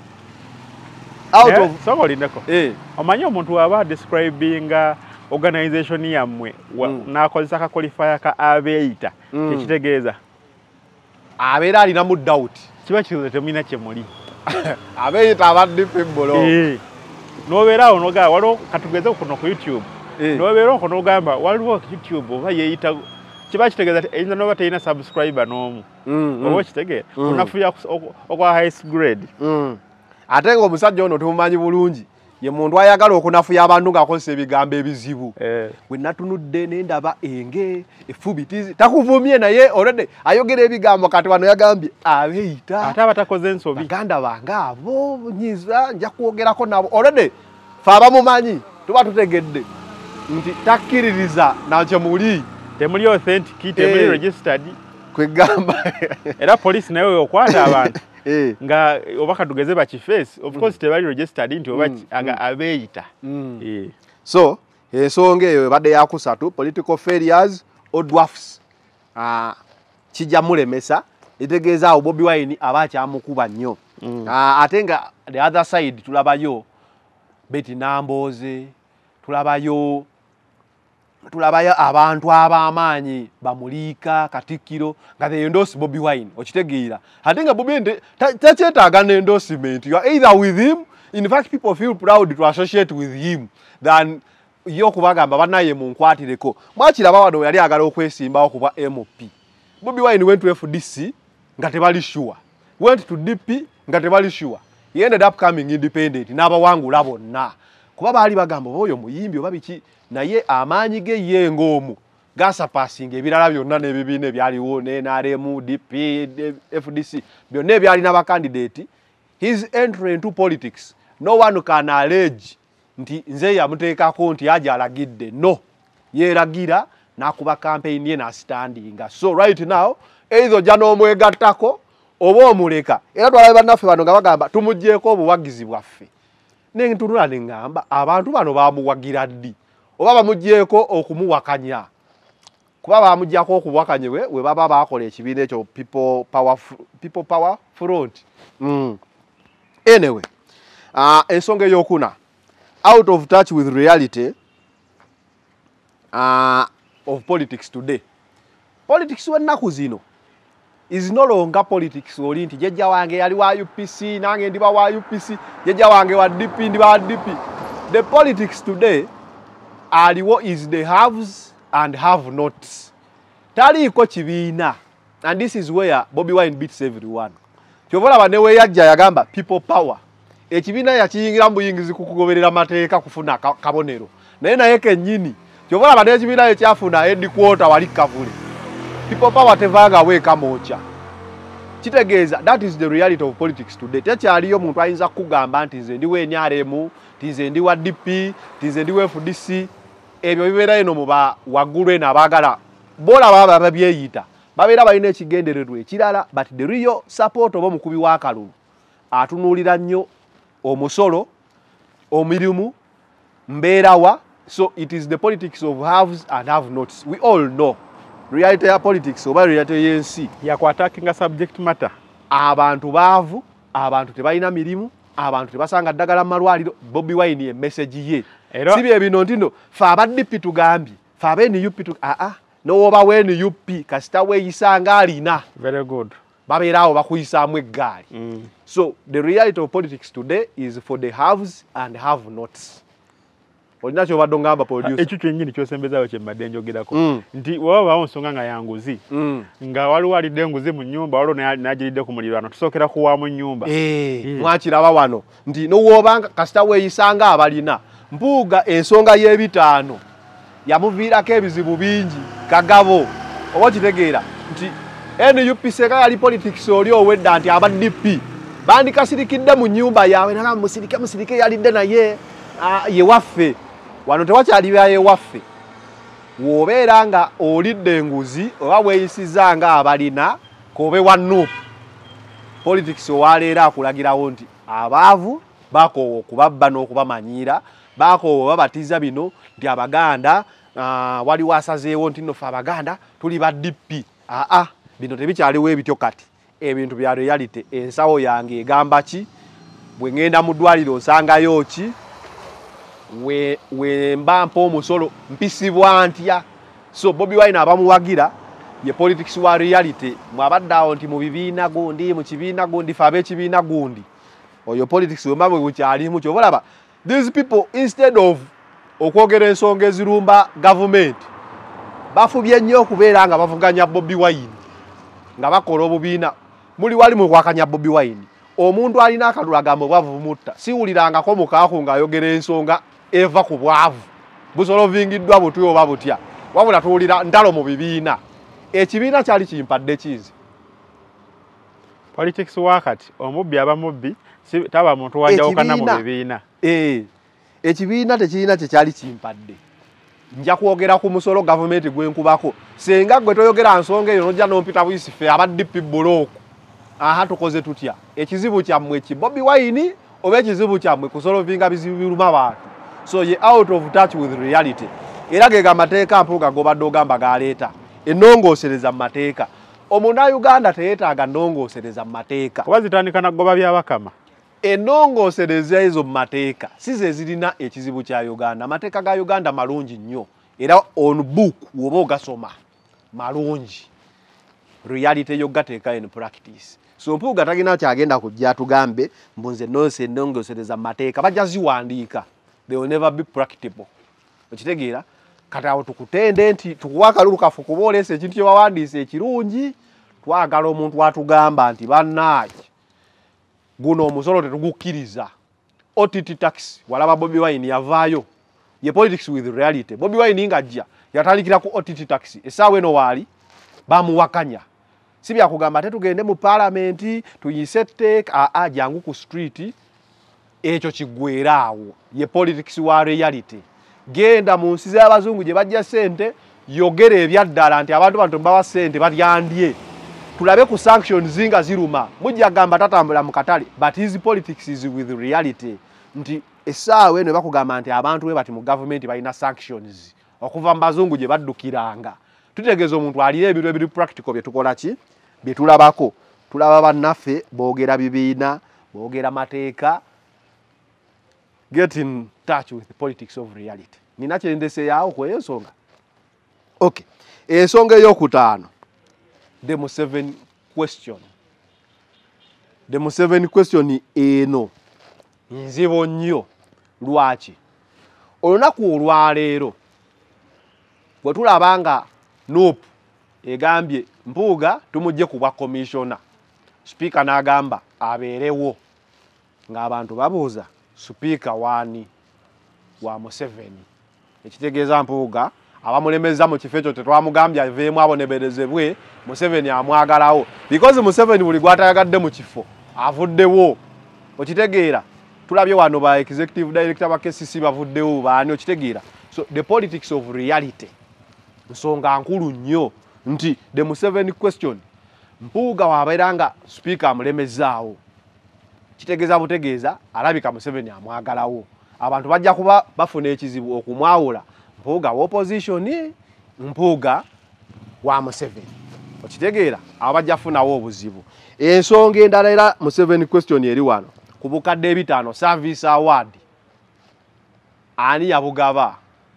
out yeah, of so lindeko eh omanyi omuntu aba describing organization yamwe mm. Nakozesa ka qualifier ka abeeyita mm. Ekitegeeza abeera alina mu doubt kiba kizo temina kyemuli abeeyita abadde pimbolo eh nobeera onoga waliwo katugeze kuno ku YouTube eh. Nobeera okunogamba waliwo YouTube oba yeeyita kiba kitegeeza ati eyinza noba teyina subscriber n'omu mm, oba kitegeera mm. Unafuya okwa highest grade mm. Ate ngo omusajja ono tumumanyi bulungi ye muntu ayagala okunafuya abantu ng'akozesa ebigambo ebizibu eh. We natunudde nendaba enge efubitizi takuvumye naye already ayogera ebigambo kati wano yagambye abeeyita ate abatakoze ensobi baganda bange abo nyiza nja kwogerako nabo already fe abamumanyi tuba tutegedde nti takkiririza nakyo muli temuli authentic temuli hey. Registered kwegamba era police nayo okwata abantu eh nga obaka tugeze ba chiface of course mm. Tebali registered nti oba mm. Aga abeeyita mm. eh so ensonga eyo badde yakusatu political failures or dwarfs ah kijja mulemesa itegeeza awo Bobi Wine abacha amukuba nnyo mm. ah ate nga the other side tulabayo Betty Namboze tulabayo tulabayo abantu ab'amaanyi bamuliika Katikkiro nga they endorse Bobi Wine okitegeera ate nga Bobi Wine takyetaaga ne endorsement you are either with him in fact people feel proud to associate with him than yo kubagamba banaye mu nkwatireko mwakiraba wano yali agala okwesimbawo kuba M P Bobi Wine went to F D C nga tebali sure went to D P nga tebali sure he ended up coming independent n'abawangula bonna kuba baali bagamba oyo muyimbi oba biki naye amaanyi ge yengomu gasa passing ebirala byonna n'ebibiina ebyaliwo ne N R M D P F D C byonna ebyalina ba candidate his entry into politics no one can allege nti nze yamuteekako nti aja alagidde no yeragira nakuba campaign ye na standing so right now either ojja n'omwegattako oba omuleka era twalabe bannaffe bano nga bagamba tumuggyeko obuwagizi bwaffe ne ntunula ne ŋŋamba abantu bano baamuwagira ddi oba bamuggyeko okumuwakanya kuba bamuggyako okubuwakanye we we baba baakola ekibiina ekyo people power people power front mm. Anyway uh, ensonga eyokuna out of touch with reality uh, of politics today. Politics w'ennaku zino is no longer politics oli nti jjajja wange yali wa U P C nange ndiba wa U P C jjajja wange wa D P ndiba wa D P. The politics today aliwo is the haves and have nots. Taliiko kibiina, and this is where Bobi Wine beats everyone. Kyovola banewe yajja yagamba people power. Ekibiina yakiyingira mu buyingizi kukugoberera mateeka kufuna kabonero. Naye naye kennyini kyovola bane ekibiina ekyafuna headquarter wali Kavule. People power tevanga weka mocha. Kitegeeza that is the reality of politics today. Tekyaliyo omuntu ayinza kugamba nti nze ndiwe N R M, nze ndi wa D P, nze ndi wa F D C. Ebyo bibeera eno muba waggulu eno abaagala bola baba babyeyita babeera balina ekigendererwa ekirala but the real support oba omukubi w'akalulu atunuulira nnyo omusolo omirimu mbeerawa. So it is the politics of haves and have nots. We all know reality ya politics oba reality y'ensi yakwatakinga subject matter. Abantu baavu, abantu tebalina mirimu, abantu tebasanga ddagala mu malwaliro. Bobi Wine ye message ye si bye bino nti no fe aba D P tugambye fe aba N U P tu ah ah n'oba we N U P kasita weeyisanga alina very good babeerawo bakuyisaamu eggaali. mm. So the reality of politics today is for the haves and have nots. Olina kyobadde ngamba producer ekyo kyennyini kyosembezaawo kyembadde njogerako mm. nti wabawo nsonga nga yanguzi mm. nga waliwo alidde enguzi mu nnyumba waliwo n'agiridde ku muliraano tusookera kuwa mu nnyumba eh mm. mwakiraba wano nti n'owoobanga kasita weeyisanga abalina mpuuga ensonga y'ebitaano yamuviirako ebizibu bingi kagabo oba kitegeera nti N U P seka yali politics oli owedda nti aba D P bandikasirikidde mu nnyumba yawe naga musirike musirike yalidde naye uh, ye waffe wano tewakyali byaye waffe w'obeera nga olidde enguzi oba weeyisiza nga abalina kobe wa N U P politics owaleero akulagirawo nti abaavu bakoowa okubabba n'okubamanyiira bakoowa babatiza bino nti abaganda uh, waliwo asazeewo nti nno ffe abaganda tuli ba D P aa ah, ah, bino tebikyaliwo ebityo kati ebintu bya reality. Ensawo yange egamba ki bwe ngenda mu ddwaliro osangayo ki we we mbampa omusolo mpisibwa ntya. So Bobi Wine abamuwagira ye politics wa reality mwabaddawo nti mu bibiina gundi mu kibiina gundi fe ab'ekibiina gundi oyo politics wemba bwe bukyalimu kyobalaba these people instead of okwogera ensonga ezirumba government bafubye nnyo okubeera nga bavuganya Bobi Wine nga bakola obubiina muli wali mu kwakanya Bobi Wine omuntu alina akalulagambo bwavu mutta siwulirangako mukaaku ng'ayogera ensonga eva ku bwavu busolovingiddwa butyo oba butya wabula tuwulira ntalo mu bibiina. Ekibiina kyali kimpadde kizi politics wakati omubbi aba mubbi si taba muntu wanjawukana mu bibiina. Eh ekibiina tekirina kyekyali kimpadde nja kwogera ku musolo government gwenkubako senga gwe toyogera nsonga eyo nojja n'ompita buyisife aba D P block aha tukoze tutya ekizibu kyammwe ki Bobi Wine oba ekizibu kyammwe kusolovinga bizibu biruma abantu. So ye out of touch with reality era gega mateeka mpuga gobadde ogamba galeeta ennongoosereza mu mateeka. Omunayuganda teyeetaaga nnongoosereza mu mateeka oba zitandika nagoba byabakama. Ennongoosereza ezo mu mateeka si ze zirina ekizibu kya Uganda. Amateeka ga Uganda malungi nnyo era on book woba ogasoma malungi. Reality yo gateeka in practice. So mpuga tagina kyagenda kujja tugambe mbunze nonse ennongoosereza mu mateeka bajja ziwandiika. They will never be practicable. Okitegeera kati awo tukutende nti tukuwa kalulu kafu kuboolesa ekintu kye bawandiise ekirungi twagala omuntu atugamba nti bannaaki guno omusolo tetugukkiriza. O T T tax walaba Bobi Wine yavaayo ye politics with reality. Bobi Wine ngajja yatandikira ku O T T tax essaawa eno waali bamuwakanya si byakugamba tetugende mu parliament tuyise etteeka aa jangu ku street ekyo kiggweeraawo ye politics wa reality. Genda mu nsi z'abazungu gye bajja ssente yogera ebyaddala nti abantu bantu bawa ssente batyandye tulabe ku sanctions zinga ziruma mujja gamba tatambula mu katale but his politics is with reality nti essaawa eno bakugamba nti abantu we bati mu government balina sanctions okuva mbazungu gye baddukiranga tutegeeza omuntu alira ebintu ebiri practical bye tukola ki bye tulabako tulaba bannaffe boogera bibiina boogera mateeka get in touch with the politics of reality nina kyendese yaawo kweyo ensonga okay ensonga ey'okutaano the Museveni question the Museveni question eno nzibo nnyo lwaki olunaku olwaleero bwe tulabanga nope egambye Mpuuga tumujje ku bwa commissioner speaker n'agamba abeerewo ng'abantu babuuza speaker waani wa Museveni ekitegeeza Mpuuga abamulemeza mu kifo ekyo tetwamugambye aveemu aboneberezebwe Museveni amwagalawo because Museveni buli gwatayagadde mu kifo avuddewo okitegeera tulabye wano ba executive director ba K C C bavuddewo baani okitegeera so the politics of reality nsonga nkulu nnyo nti the Museveni question Mpuuga wabeeranga speaker amulemezaawo kitegeeza butegeeza alabika Museveni amwagalawo abantu bajja kuba bafuna ekizibu okumwawula Mpuuga wa opposition Mpuuga wa Museveni okitegeera abajja funawo obuzibu ensonga endala era Museveni question eri wano ku bukadde ebitaano service award ani yabugaba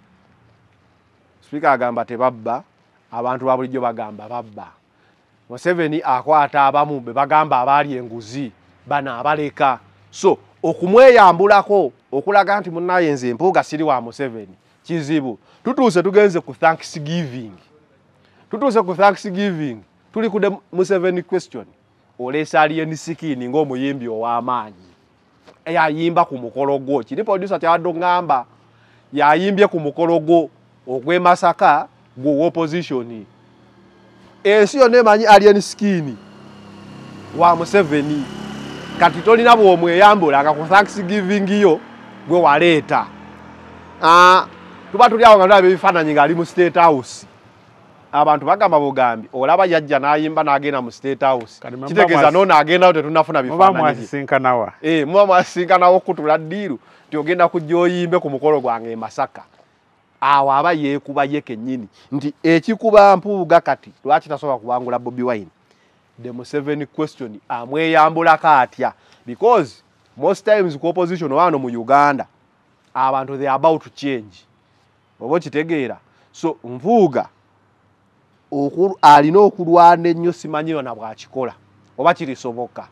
speaker agamba tebabba abantu babulijjo bagamba babba Museveni akwata abamu be bagamba abaali enguzi bana abaleka so okumweyambulako okulaga nti munnaye nze Mpuuga siri wa Museveni kizibu tutuuse tugenze ku Thanksgiving tutuuse ku Thanksgiving tuli ku Museveni question olesa alien sikini ng'omuyimbi ow'amaanyi eyayimba ku mukolo gwo kiri producer kyaddo ngamba yayimbye ku mukolo gwo ogwe Masaka gwo opposition ensi yonna emanyi alien sikini wa Museveni kati tolina bw'omweyambula nga ku Thanksgiving yo gwe waleeta ah tuba tuli awo nga tulaba ebifaananyi ng'ali mu State House abantu bagamba bugambi olaba yajja n'ayimba n'agenda mu State House kitegeeza n'ono agendawo tetunafuna bifaananyi eh muba mwasisinkanawo kutula ddiiru nti ogenda kujja oyimbe ku mukolo gwange e Masaka awo aba yeekuba ye kennyini nti ekikuba Mpuuga kati lwaki tasobola kuwangula Bobi Wine the Museveni question amweyambulako atya because most times ku opposition wano mu Uganda abantu they are about to change oba kitegeera so Mpuuga okulu alina okulwana ennyo simanyi yona bw'akikola oba kirisoboka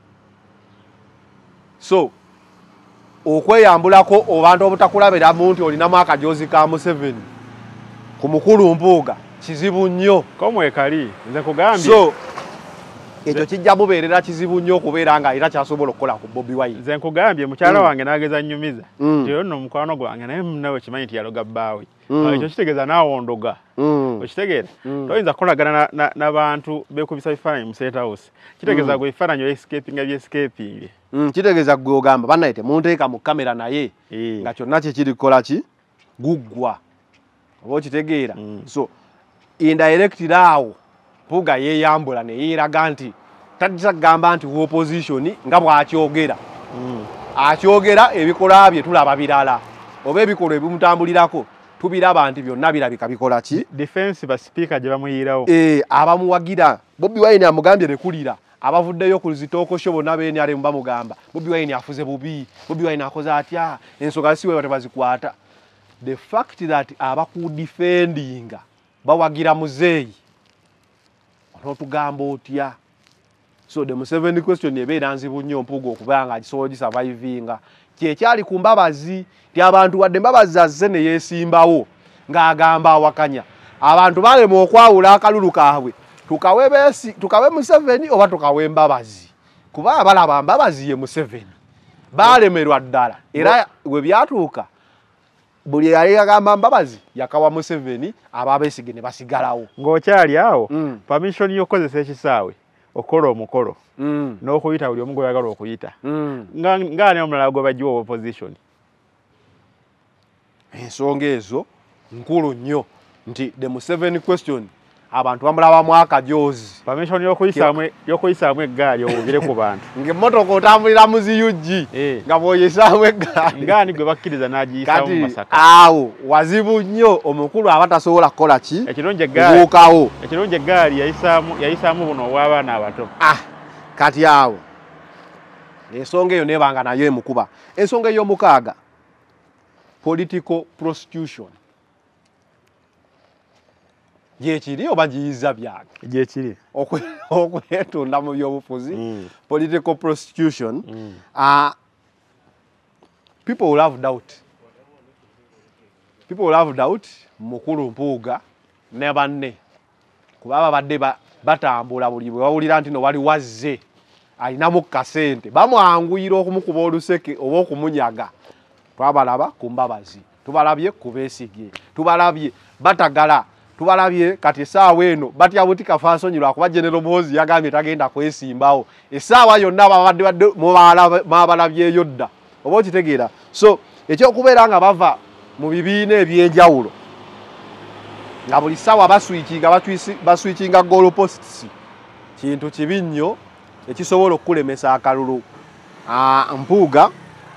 so okweyambulako obantu obutakulabiramu nti olinamu akajoozi ka Museveni ku mukulu Mpuuga kizibu nnyo komwekali nze kugambye so ekyo kijja bubeerera kizibu nnyo okubeera nga era kyasobola okukola ku Bobi Wine nze nkugambye mukyala mm. wange n'ageza nnyumiza nti mm. nno mukwano gwange naye munawe kimanyi nti yaloga bbaawe mm. ekyo kitegeeza naawondoga mm. okitegeera mm. toyinza kukolagana n'abantu na, na beekubisa bifaananyi mu State House kitegeeza mm. gwe ebifaananyi escapinga byescaping mm. kitegeeza gwe ogamba bannaye temunteeka mu kamera naye e. nga kyonna kikiri kukola ki guggwa oba okitegeera mm. so indirectly awo Mpuuga yeeyambula ne yeeraga nti tajja kugamba nti opposition nga bw'akyogera mm. akyogera ebikola bye tulaba birala oba ebikola ebimutambulirako tubiraba nti byonna birabika bikola ki defense ba speaker gye bamuyiirawo eh abamuwagira Bobi Wine amugambye ne kulira abavuddeyo ku zitooko shobo nabeeni ali mbamugamba Bobi Wine afuze bubi Bobi Wine akoze atya ensonga siwe batebazikwata the fact that abaku defendinga bawagira muzeeyi otugamba otya so the Museveni question ebeera nzibu nnyo Mpuuga okubanga agisobola gisurvivinga kyekyali ku mbabazi ti abantu wadde mbabazi azze ne yeesimbawo ng'agamba awakanya abantu balema okwawula akalulu kaabwe tukawe besi tukawe Museveni oba tukawe mbabazi kuba abalaba mbabazi ye Museveni balemerwa ddala era we byatuuka buli yali yagamba mbabazi yakawa Museveni ababesigene basigalawo ng'okyali awo mm. permission y'okozesa ekisaawe okola omukolo mm. n'okuyita buli omu gw'oyagala okuyita mm. ng'ani omulala gwe bagiwa opposition ensonga ezo nkulu nnyo nti the Museveni question abantu bamulabamu akajozi permission yokuyisamu yokuyisamu eggaali obugire ku bantu ng'emmotoka otambulira mu ziyugi nga bw'oyisaamu eggaali ngaani gwe bakkiriza n'agiyisamu mu Masaka awo wazibu nnyo omukulu aba tasobola kukola ki ekirungi eggaali buukawo ekirungi eggaali yayisaamu yayisaamu buno obw'abaana abato ah kati awo ensonga eyo nebanga nayo emukuba ensonga ey'omukaaga political prostitution gyekiri oba giyiza byage gyekiri okwetunda mu byobufuzi mm. political prostitution mm. uh, people will have doubt people will have doubt mukulu Mpuuga ne banne kuba babadde batambula buli bwe bawulira nti no wali wazze alinamu kasente bamwanguyira okumukuba oluseke oba okumunyaga twabalaba ku mbabazi tubalabye ku Besigye tubalabye batagala tubalabye kati essaawa eno batya buti kafansonyirwa kuba General Muhoozi yagambye tagenda kwesimbawo essaawa yonna babadde babalabyeyo dda oba okitegeera so ekyokubeera nga bava mu bibiina ebyenjawulo nga buli ssaawa baswikinga baswikinga goal posts kintu kibi nnyo ekisobola okulemesa akalulu Mpuuga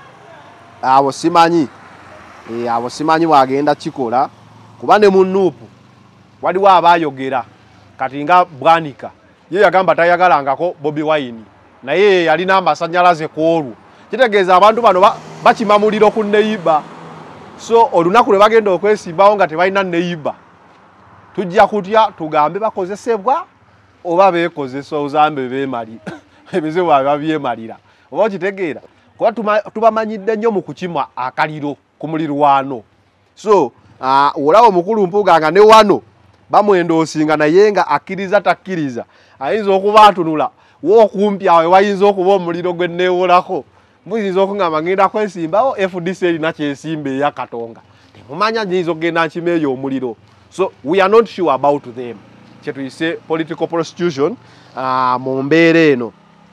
abo simanyi abo simanyi bwagenda kikola kuba ne mu Nuupu waliwo abayogera kati nga Bwanika ye yagamba tayagalangako Bobi Wine naye yalina amasanyalaze ku olwo kitegeeza abantu bano bakima muliro ku neiba so olunaku lwe bagenda okwesimbawo nga tebalina neiba tujja kutya tugambe bakozesebwa oba beekozesa ozambe beemali ebizibu babyemalira oba okitegeera kuba tubamanyidde nnyo mu kukima akaliro ku mulirwano so uh, olaba omukulu Mpuuga nga ne wano bamwendoosinga naye nga akkiriza takkiriza ayinza okuba atunula wookumpi awe wayinza okuba omuliro gwe neewolako muyinza okungamba ngenda kwesimbawo F D C erina kyesimba eya Katonga temumanya nyinza okugenda nkima eyo omuliro so we are not sure about them kyetuyise political prostitution uh, mu mbeera eno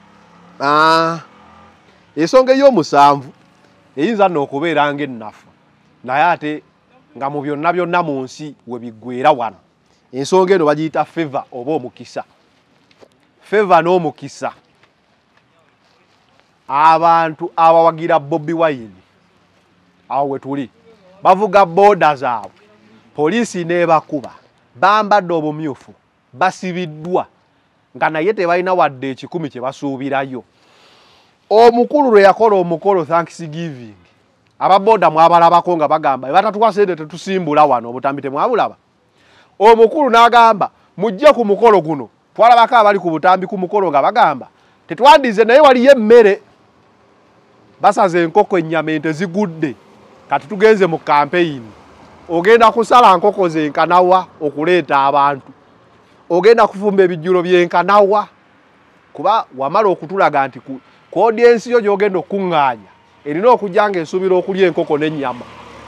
uh, ensonga ey'omusanvu eyinza nno okubeera ng'ennafu naye ate nga mu byonna byonna mu nsi we biggweera wano ensonga eno bagiyita favor oba omukisa favor n'omukisa abantu abawagira Bobi Wine awo we tuli bavuga booda zaabwe poliisi neebakuba bambadde obumyufu basibiddwa nga naye tebalina wadde ekikumi kye basuubirayo omukulu lwe yakola omukolo Thanksgiving ababoda mwabalabako nga bagamba batatukwasende tetusimbula wano obutambi temwabulaba omukulu n'agamba mujje ku mukolo guno twalabako abali ku butambi ku mukolo nga bagamba tetwandize naye waliyo emmere basaze enkoko ennyama ente zigudde kati tugenze mu kampeyini ogenda kusala nkoko zenkanawa okuleeta abantu ogenda kufumba ebijjulo byenkanawa kuba wamala okutulaga nti ku audience yo gy'ogenda okuŋŋaanya erina okujja nga esuubira okulya enkoko n'ennyama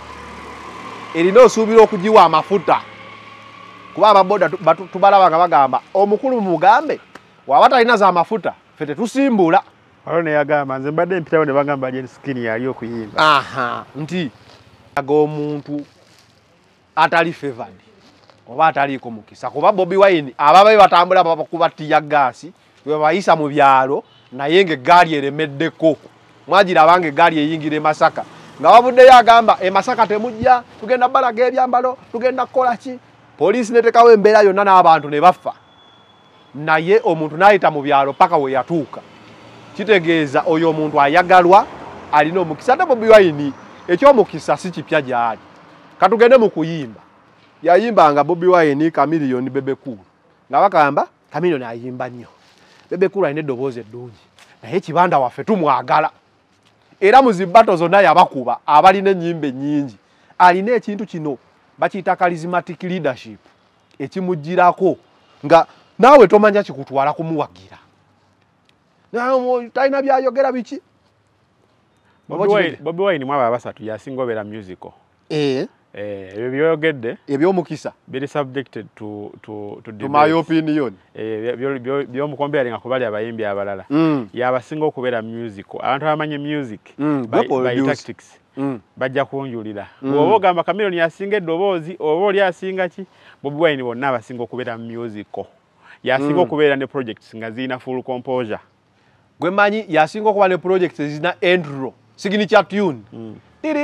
erina osuubira okugiwa amafuta kuba ababoda tubalaba nga bagamba omukulu mugambe waba talina za mafuta ffe tetusimbula olwo ne yagamba nze mbadde mpitawo ne bagamba Jen Skin yali okuyimba aha nti aga omuntu atali favored oba ataliiko mukisa kuba Bobi Wine abababe batambula babakuba tiya gaasi we bayisa mu byalo naye ng'eggaali eremeddeko mwagiraba ng'eggaali eyingira e Masaka nga wabuddeyo agamba e Masaka temujja tugenda balaga ebyambalo tugenda kukola ki poliisi netekawo embeera yonna n'abantu ne bafa naye omuntu n'ayita mu byalo paka we yatuuka kitegeeza oyo omuntu ayagalwa alina omukisa ate Bobi Wine ekyomukisa si kipya gyali katugende mu kuyimba yayimbanga Bobi Wine Chameleone Bebe Cool nga bakamba Chameleone ayimba nnyo Bebe Cool alina eddoboozi eddungi naye kibanda waffe tumwagala era mu zibbato zonna yabakuba abalina ennyimba ennyingi alina ekintu kino bakiyita charismatic leadership ekimugirako nga naawe tomanya kikutwala kumuwagira talina byayogera biki Bobi Wine mwaba basatu yasinga obeera musical eh ebyo byogedde ebyomukisa biri subjected to to to, to my opinion eh byomukombe alinga kubali abayimbi abalala yabasinga okubeera musical abantu abamanye music mm, by, by tactics mm. bajja kunjulira mm. oba ogamba Chameleone yasinga eddoboozi oba oli asinga ki Bobi Wine bonna abasinga okubeera mu musical yasinga mm. okubeera ne projects nga zirina full composure gwe manyi yasinga okuba ne projects ezirina intro signature tune mm.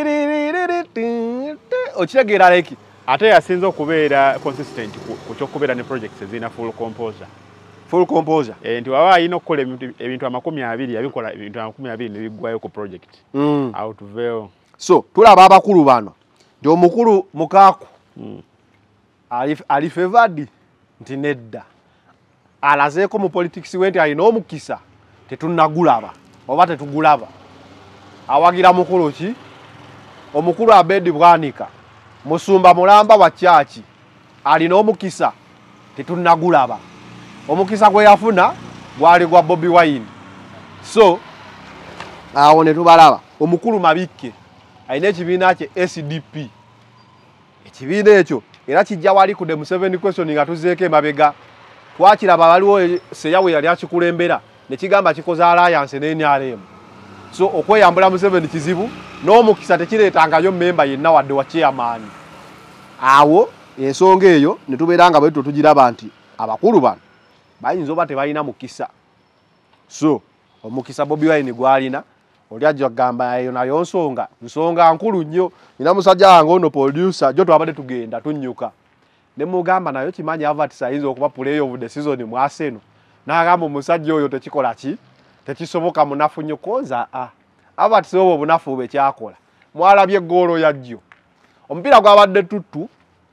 okitegeera leki ate yasinza okubeera consistent ku kyokubeera ne projects ezirina full composure full composure eh nti waba alina okukola ebintu amakumi abiri yabikola ebintu amakumi abiri ne biggwayo ku project mm. out veo so tulaba abakulu bano nti omukulu Mukaku mm. ali ali favored nti nedda alazeeko mu politics wenti alina omukisa tetunnagulaba oba tetugulaba awagira mukulu ki omukulu Abedi Bwanika Musumba Mulamba wa chachi alina omukisa tetunnagulaba omukisa gwe yafuna gwali gwa Bobi Wine so awo ne tubalaba omukulu Mabike alina ekibiina kye S D P ekibiina ekyo era kijja wali ku the Museveni question nga tuzeeke mabega twakiraba waliwo seyawe yali akikulembera ne kigamba kikoza alliance ne N R M so okweyambula Museveni kizibu n'omukisa tekireetangayo member yenna wadde wa chairman awo ensonga eyo ne tubeeranga bwe tugiraba nti abakulu bano bayinza oba tebalina mukisa so omukisa Bobi Wine gwalina oli ajja kugamba eyo nayo nsonga nsonga nkulu nnyo ina musajja wange ono producer jo twabadde tugenda tunnyuka ne mugamba nayo kimanyi Havertz sayinza okuba play of the season mu Arsenal n'agamba omusajja oyo tekikola ki tekisoboka munafu nnyo konza a Havertz obo bunafu bwe kyakola mwalabye goolo yajjo omupiira gwabadde tuttu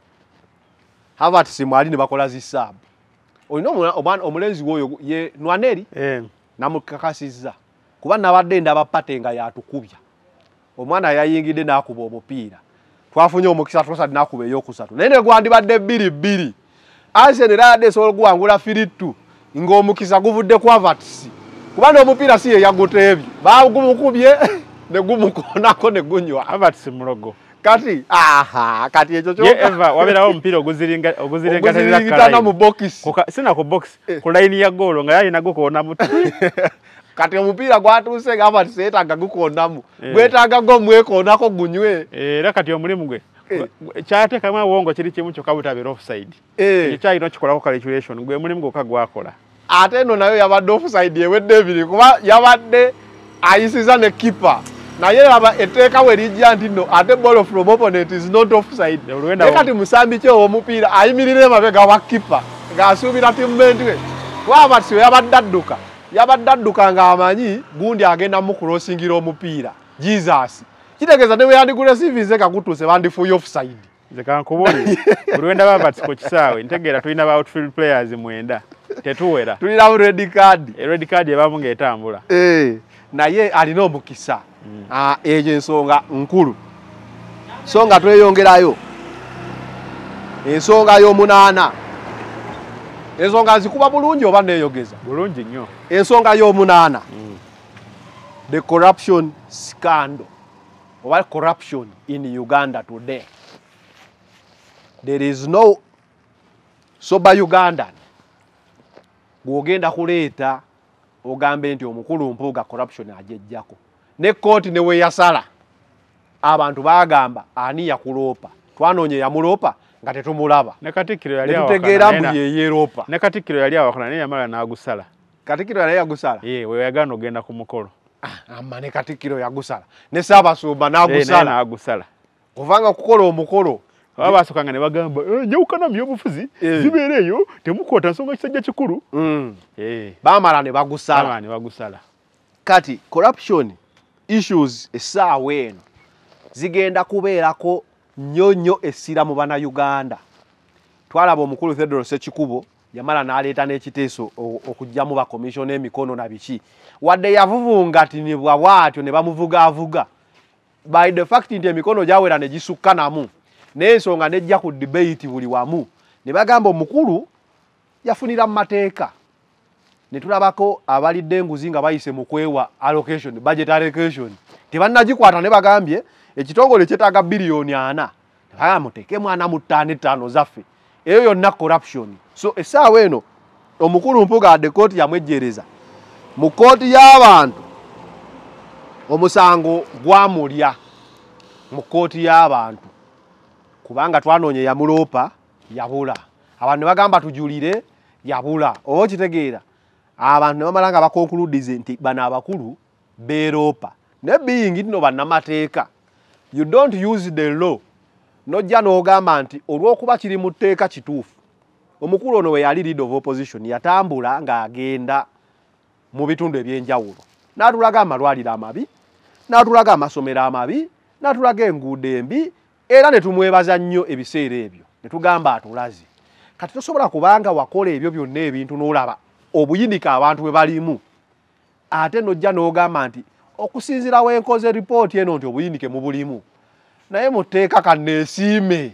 Havertz mwali ne bakola zisaabu olina omwana omulenzi woyo ye Nwaneri eh namukakasizza kuba nabadde ndaba pate nga yatukubya omwana yayingidde nakuba omupiira twafunye omukisa trosa nakuba eyokusatu nene gwandibadde bbiri bbiri Arsenal rade so gwangula firitu ng'omukisa guvudde ku Havertz kuba n'omupiira si ye yagutebye bagumukubye ne gumukonako ne gunywa Havertz mulogo kati aha kati ekyo kyo ye eva wabera omupiira oguziringa oguziringa tena mu box sina ku box ku line ya goal nga yali nago koona muti kati omupiira gwatuse nga Havertz etaga gukondamu gwetaga go mwekonako gunywe era kati omulimu gwe kyate kama wongo kiri kimu kyo kabutabera offside ekyo kyayino kikolako calculation gwe mulimu gwo kagwakola ate no nayo yabadde offside yewedde ebiri kuba yabadde ayisiza ne keeper naye aba eteeka we lijja nti no ate ball from opponent is not offside kati musambi kyo omupiira ayimirire mabega wa keeper ng'asuubira teammate we waba siyo yabadde adduka yabadde adduka ng'amanyi gundi agenda mu crossingira omupiira Jesus kitegeeza ne we yandigula sivize kakutuse bandifuye offside nze kankubuli olwenda Havertz ko kisaawe ntegeera tulina ba outfield players mwenda tetuwera tulina red card red card ebamu ng'etambula eh naye alina omukisa mm. ah ejo ensonga nkulu songa tweyongerayo ensonga y'omunaana ensonga zikuba bulungi oba neeyogeza bulungi nnyo ensonga y'omunaana mm. the corruption scandal or corruption in Uganda today. There is no soba Ugandan gwogenda kuleeta ogambe nti omukulu mpuga corruption ajejjako ne koti ne we yasala abantu bagamba ani yakuloopa twanonye yamulopa nga tetumulaba ne katikiro yali awo tutegeera mu ye Europa ne katikiro yali awo kana ne yamala n'agusala katikiro yali yagusala eh we yagano ogenda ku mukolo amma ne katikiro yagusala ne Ssaabasumba n'agusala n'agusala ovanga kukola omukolo abasukanga ne bagamba eh nyawukana byobufuzi zibeereyo temukota nsonga kisajja kikulu mm eh bamala ne bagusala bamala ne bagusala kati corruption issues esaawa eno zigenda kubeerako nnyo nnyo essira mu bana Uganda twalaba omukulu Theodore Sekikubo yamala n'aleeta n'ekiteeso okujjamu ba commission emikono na biki wadde yavuvunga ati ne bwatyo ne bamuvugaavuga by the fact nti emikono gyawera ne gisukka namu n'ensonga nejja ku debate buli wamu ne bagamba omukulu yafunira mu mateeka ne tulabako abalidde enguzi nga bayise mu kwewa allocation budget allocation tebannagikwata ne bagambye ekitongole kyetaaga biliyoni ana bamuteeke mwana mu ttaano ttaano zaffe eyo yonna corruption so essaawa eno omukulu mpuga adde kooti yamwejjereza mu kooti y'abantu omusango gwamulya mu kkooti y'abantu kubanga twanonye yamuloopa yabula abantu bagamba tujulire yabula oba kitegeera abantu bamala nga bakonkuludize nti bana abakulu beeropa ne being no bannamateeka you don't use the law nojja n'ogamba nti olw'okuba kiri mu tteeka kituufu omukulu ono we yali leader of opposition yatambula ng'agenda mu bitundu ebyenjawulo n'atulaga amalwaliro amabi n'atulaga amasomero amabi n'atulaga enguudo embi era ne tumwebaza nnyo ebiseera ebyo ne tugamba atulaze kati tosobola kubanga wakola ebyo byonna ebintu n'olaba obuyinike abantu bwe balimu ate nojja n'ogamba nti okusinziira wenkoze ripooti eno nti obuyinike mu bulimu naye mu tteeka kanneesiime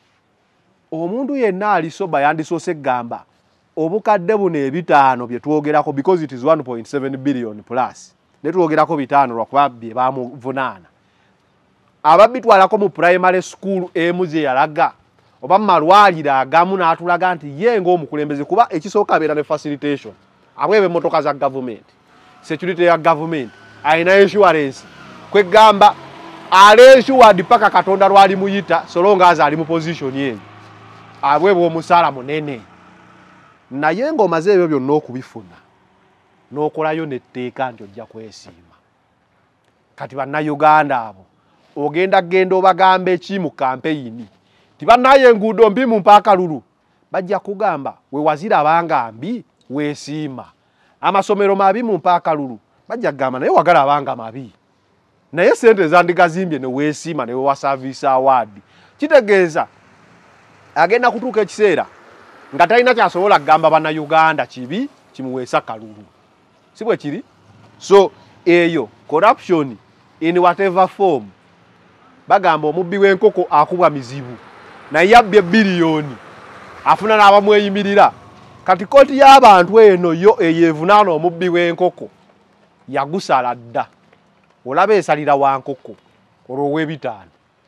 omuntu yenna alisoba yandisoose gamba obukadde buno ebitaano bye twogerako because it is one point seven billion plus ne twogerako bitaano lwakuba bye bamuvunaana ababitwalako mu primary school emu gye yalaga oba mu malwaliro agamu n'atulaga nti ye ng'omukulembeze kuba ekisooka abeera ne facilitation abwebe emmotoka za government security ya government ayina insurance kwegamba alensured paka katonda lwali muyita solonga aza ali mu position yeyo abwebwe omusaala munene naye ng'omaze ebyo byonna okubifuna n'okolayo netteeka nti ojja kwesiima kati bannayuganda abo ogenda genda obagamba eki mu kampeyini tibannaye enguudo mbi mu mpaakalulu bajja kugamba we wazirabanga mbi weesiima amasomero mabi mu mpaakalulu bajja kugamba naye wagala abanga mabi naye sente zandigazimbye ne weesiima ne wewa service award kitegeeza agenda kutuuka ekiseera nga talina kyasobola kugamba bannayuganda kibi kimuweesa kalulu si bwe kiri so eyo corruption in whatever form bagamba omubbi w'enkoko akubwa mizibu naye yabbye biliyoni afuna n'abamweyimirira kati kooti y'abantu eno yo eyeevunaana omubbi w'enkoko yagusala dda olaba esalira wa nkoko olwo ow'ebitaano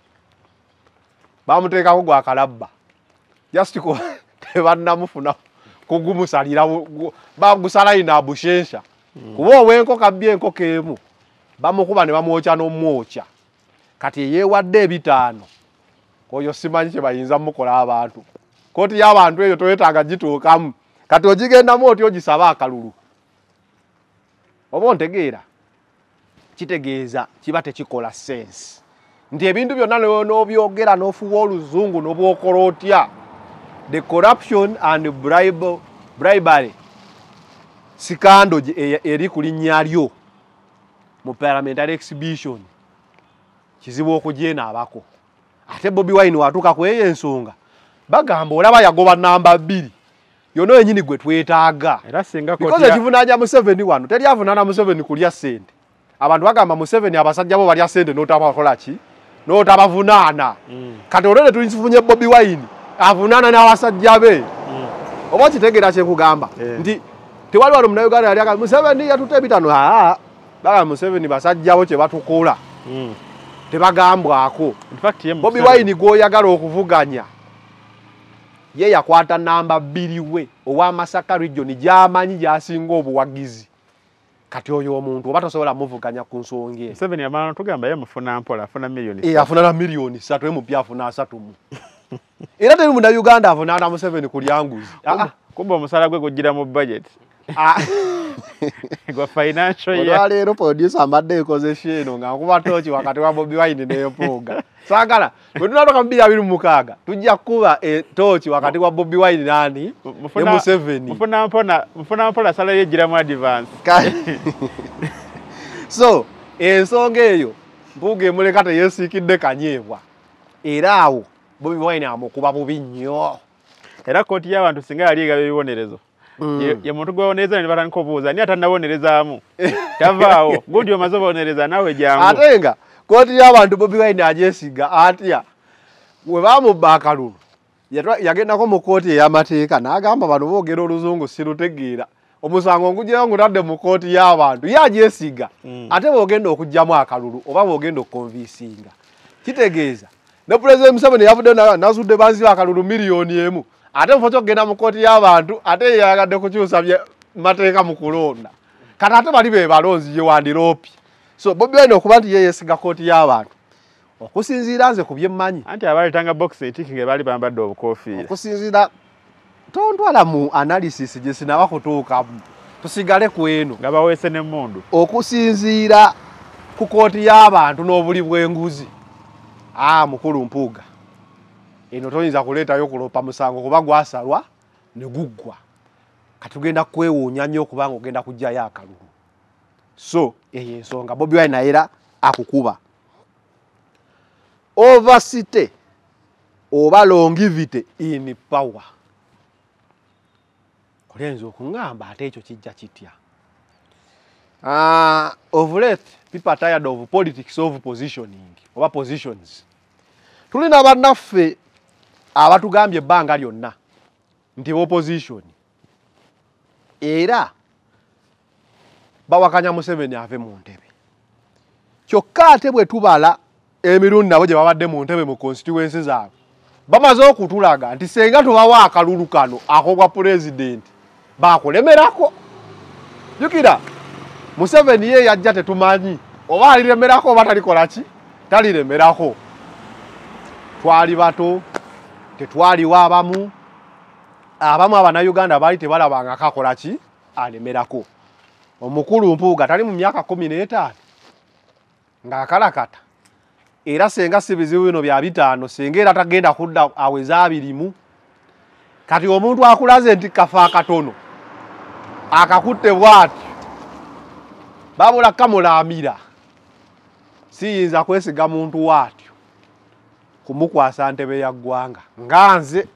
bamuteekako gwa kalabba just ko tebannamufuna kugumusalira bagusala ina bushensha kuba ow'enkoko abbye enkoko emu bamukuba ne bamwokya n'omwokya kati eyeewadde ebitaano oyo simanyi kye bayinza mukola abantu kooti y'abantu eyo toyetaaga gituukamu kati ogigendamu oti ogisaba akalulu oba ontegeera kitegeeza kiba tekikola sense nti ebintu byonna n'obyogera n'ofuwa oluzungu n'obwokola otya the corruption and bribe, bribery sikando eri ku linnya lyo mu parliamentary exhibition kizibu okugyenaabako ate Bobi Wine watuuka ku eyo ensonga bagamba olaba yagoba namba bbiri yonna yenyini gwe twetaaga because ekivunaanya Museveni wano teri avunaana Museveni kulya ssente abantu bagamba Museveni abasajja bo balya ssente n'otabakola ki n'otabavunaana mm. kati olwo ne tulifunye Bobi Wine avunaana n'abasajja be mm. oba kitegeera kyekugamba yeah. nti tewali wano munauganda yali aga Museveni yatutte ebitano aa bagamba Museveni basajja bo kye batukola mm. tebagambwako Bobi Wine gw'oyagala okuvuganya ye yakwata namba bbiri we owa Masaka region gy'amanyi gy'asinga obuwagizi kati oyo omuntu oba tosobola muvuganya ku nsonga eyo Museveni amala tugamba ye mufuna mpola afuna miliyoni eh afuna na miliyoni ssatu emupya afuna asatu mu era teri munda Uganda avunaana Museveni ku lyanguzi kumba omusala gwe gujjira mu budget gwa financial year olwaleero producer amadde ekoze sheno nga nkuba tochi wakati wa Bobi Wine neyopoga sagala bwe tunatoka mu bbiri abiri mu mukaaga tujja kuba tochi wakati wa Bobi Wine nani ne Museveni mufuna mpona mufuna mpola sala yejira mu advance so ensonga eyo mpuge muleka teyesiikidde kanyeebwa era awo Bobi Wine amukuba bubi nnyo era kooti y'abantu singa yali egabe ebibonerezo Mm. ye, ye muntu gwonereza ne batandika obuuza ani atannabonerezaamu tavaawo gundi omaze obonereza nawe jangu ate nga kooti y'abantu Bobi Wine agyesiga atya we bamubba akalulu yagendako mu kooti ey'amateeka n'agamba bano boogera oluzungu sirutegeera omusango ngugirawo ngutadde mu kooti y'abantu ye agyesiga mm. ate boogenda okugyamu akalulu oba boogenda okukonvisinga kitegeeza ne Pulezidenti Museveni yavudde nazudde banziba akalulu miliyoni emu ate mfoto genda mu kooti y'abantu ate yagadde kukyusa bye mateeka mu kulonda kati ate bali be balonzi ye wandiropi so Bobi Wine okuba nti ye yesiga kooti y'abantu okusinziira nze ku bye mmanyi anti abalitanga boxing tikinge bali bambadde obukofiira okusinziira tontwala mu analysis gye sinaba kutuukamu tusigale ku eno nga baweese n'emmundu okusinziira ku kooti y'abantu n'obuli bw'enguzi ah mukulu Mpuuga eno toyinza kuleetayo kulopa musango kuba gwasalwa ne guggwa katugenda kwewuunya nnyo okubanga ogenda kujjayo akalulu so eyo ensonga Bobi Wine era akukuba oversity oba longevity in power olenza okuŋŋamba ate ekyo kijja kitya uh, of late people are tired of politics of positioning oba positions tulina bannaffe abatugambye ebbanga lyonna nti opposition era bawakanya Museveni ave mu ntebe kyokka ate bwe tubala emirundi nabo gye babadde mu ntebe mu constituency zaabwe bamaze okutulaga nti senga tubawa akalulu kano akobwa president bakulemerako jukira Museveni ye yajja tetumanyi oba aliremerako oba talikola ki taliremerako twali bato tetwaliwo abamu abamu abannayuganda baali tebalabanga kakola ki alemerako omukulu Mpuuga tali mu myaka kumi n'etaano ng'akalakata era senga si bizibu bino bya bitaano senga era tagenda kudda aweza abirimu kati omuntu akulaze nti kafa akatono akakutte bwati babula kamulaamira siyinza kwesiga muntu waatyo kumukwasa ntebe ya ggwanga nganze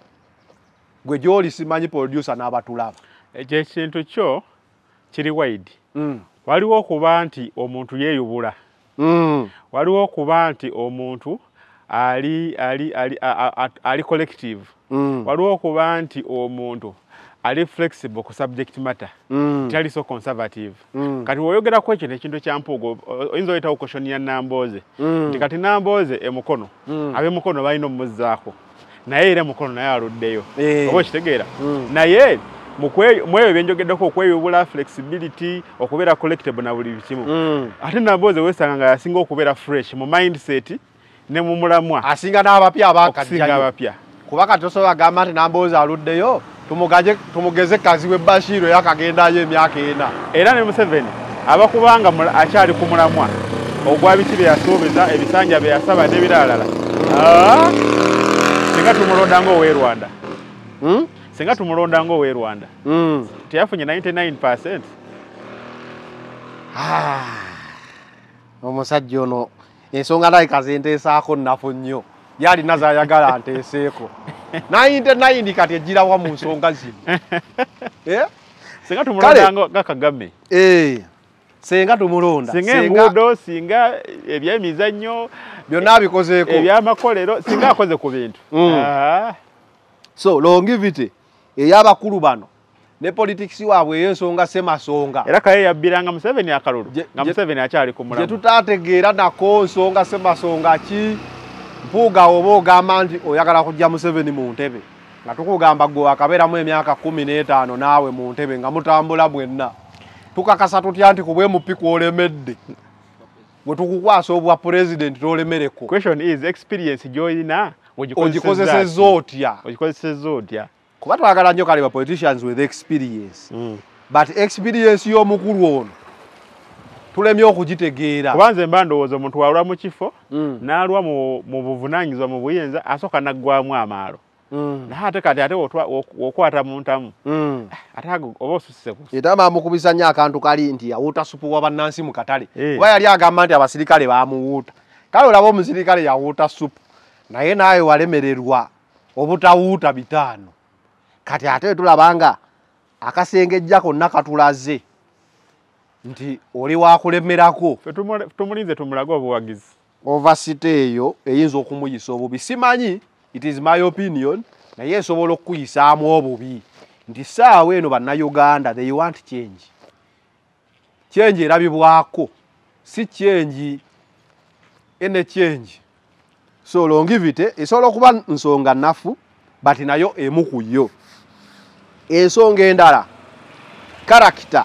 gwe gy'oli simanyi producer n'abatulaba ekyo ekintu kyo kiri wide mm. waliwo okuba nti omuntu yeeyubula mm. waliwo okuba nti omuntu ali ali ali ali collective mm. waliwo okuba nti omuntu ali flexible ku subject matter mm. tali so conservative mm. kati woyogera ku ekintu ekintu kya Mpuuga oyinza oyitawo question ya Nambooze mm. nti kati Nambooze emukono mm. ab'emukono balina omuzzaako naye era mukono naye aluddeyo eh. oba okitegeera mm. naye mweyo byenjogeddeko okweyubula flexibility okubeera collectable na buli kimu mm. ate Nambooze wesanga nga yasinga okubeera fresh mu mindset ne mu mulamwa asinga n'abapya abakasinga abapya kuba kati osobola agamba nti Nambooze aluddeyo tumugaje tumugeze kazi we Bashiru yakagendayo emyaka ena era ne Museveni abakubanga akyali ku mulamwa ogwa biki bye yasuubiza ebisanja bye yasaba n'ebiralala ah singa tumulonda ng'owe Rwanda hmm? singa tumulonda ng'owe Rwanda mm. teyafunye ninety-nine percent ah omusajja ono ensonga naye kazenteesaako nnafu nnyo yali nazayagala nteeseeko ninety-nine kati ejjirawa mu nsonga zino eh singa tumulonda nga Kagame eh senga tumulonda singa enguudo singa ebyemizannyo byonna abikozeeko ebyamakolero singa akoze ku bintu mm. ah. so longevity ey'abakulu bano ne politics waabwe ey'ensonga semasonga era kaye yabbiranga Museveni akalulu nga Museveni akyali ku mulamu gye tutaategeera nako nsonga semasonga ki Mpuuga oba ogamba nti oyagala kujja Museveni mu ntebe nga tukugamba gwe akabeeramu emyaka kumi n'etaano naawe mu ntebe nga mutambula mwenna tukakasa tutya nti ku bwe mupiku olemedde bwe tukukwasa obwa president tolemereko question is experience gy'olina ogikozesezza otya ogikozesezza otya kuba twagala nnyo kale ba politicians with experience mm. but experience y'omukulu ono tulemye okugitegeera kubanze mba ndowooza omuntu walwa mu kifo mm. n'alwa mu buvunaanyizibwa mu buyinza asooka naggwamu amaalo mm. naye ate kati ate wokwata mu ntamu mm. ate oba osusise ku etama amukubisa nnyo akantu kali nti yawuuta supu wa bannansi mu katale hey. oba yali agamba nti abasirikale baamuwuuta kale olaba omusirikale yawuuta supu naye naawe walemererwa obutawuuta bitaano kati ate tulabanga akasengejja konna katulaze nti oli wakulemerako tumulinze tumulage obuwagizi oversity eyo eyinza okumuyisa obubi simanyi it is my opinion naye esobola okuyisaamu obubi nti saawa eno bannayuganda they want change change erabibwako si change ene change so longevity esobola okuba nsonga nnafu but nayo emu ku yo ensonga endala character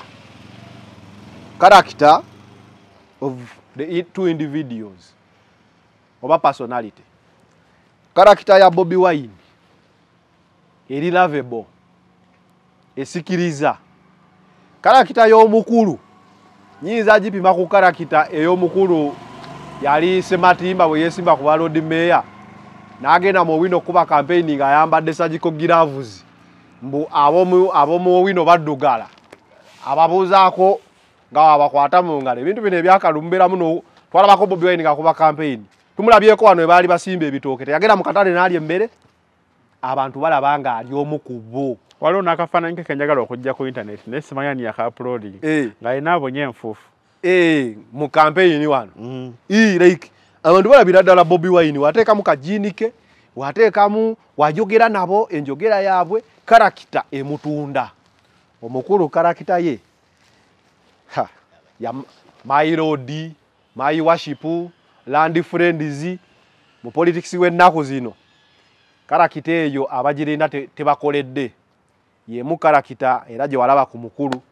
character of the two individuals oba personality. Character ya Bobi Wine eri lovable esikiriza. Character y'omukulu nyinza gipima ku character ey'omukulu yali Sematimba bwe yesimba ku Road Mayor n'agenda mu wino kuba campaigning ayambadde surgical gloves mbu abomu abomu wino baddugala ababuzaako nga abakwata mu ngalo ebintu bino ebyakalumbera muno twalabako Bobi Wine nga kuba campaign tumulabyeko wano ebaali basimba ebitooke teyagenda mu katale n'ali emmere abantu balaba nga ali omu ku bo waliwo n'akafaananyi ke kenjagala okujja ku internet naye simanyani yaka-uploading nga alina abonye enfuufu eh mu campaign wano mm. ii like abantu balabira ddala Bobi Wine wateekamu kajiini ke wateekamu wajogera nabo enjogera yaabwe karakita emutunda omukulu karakita ye ha ya my road my worship land friends mu politics w'ennaku zino karakita eyo abagirinda tebakoledde te ye mu karakita era gye walaba ku mukulu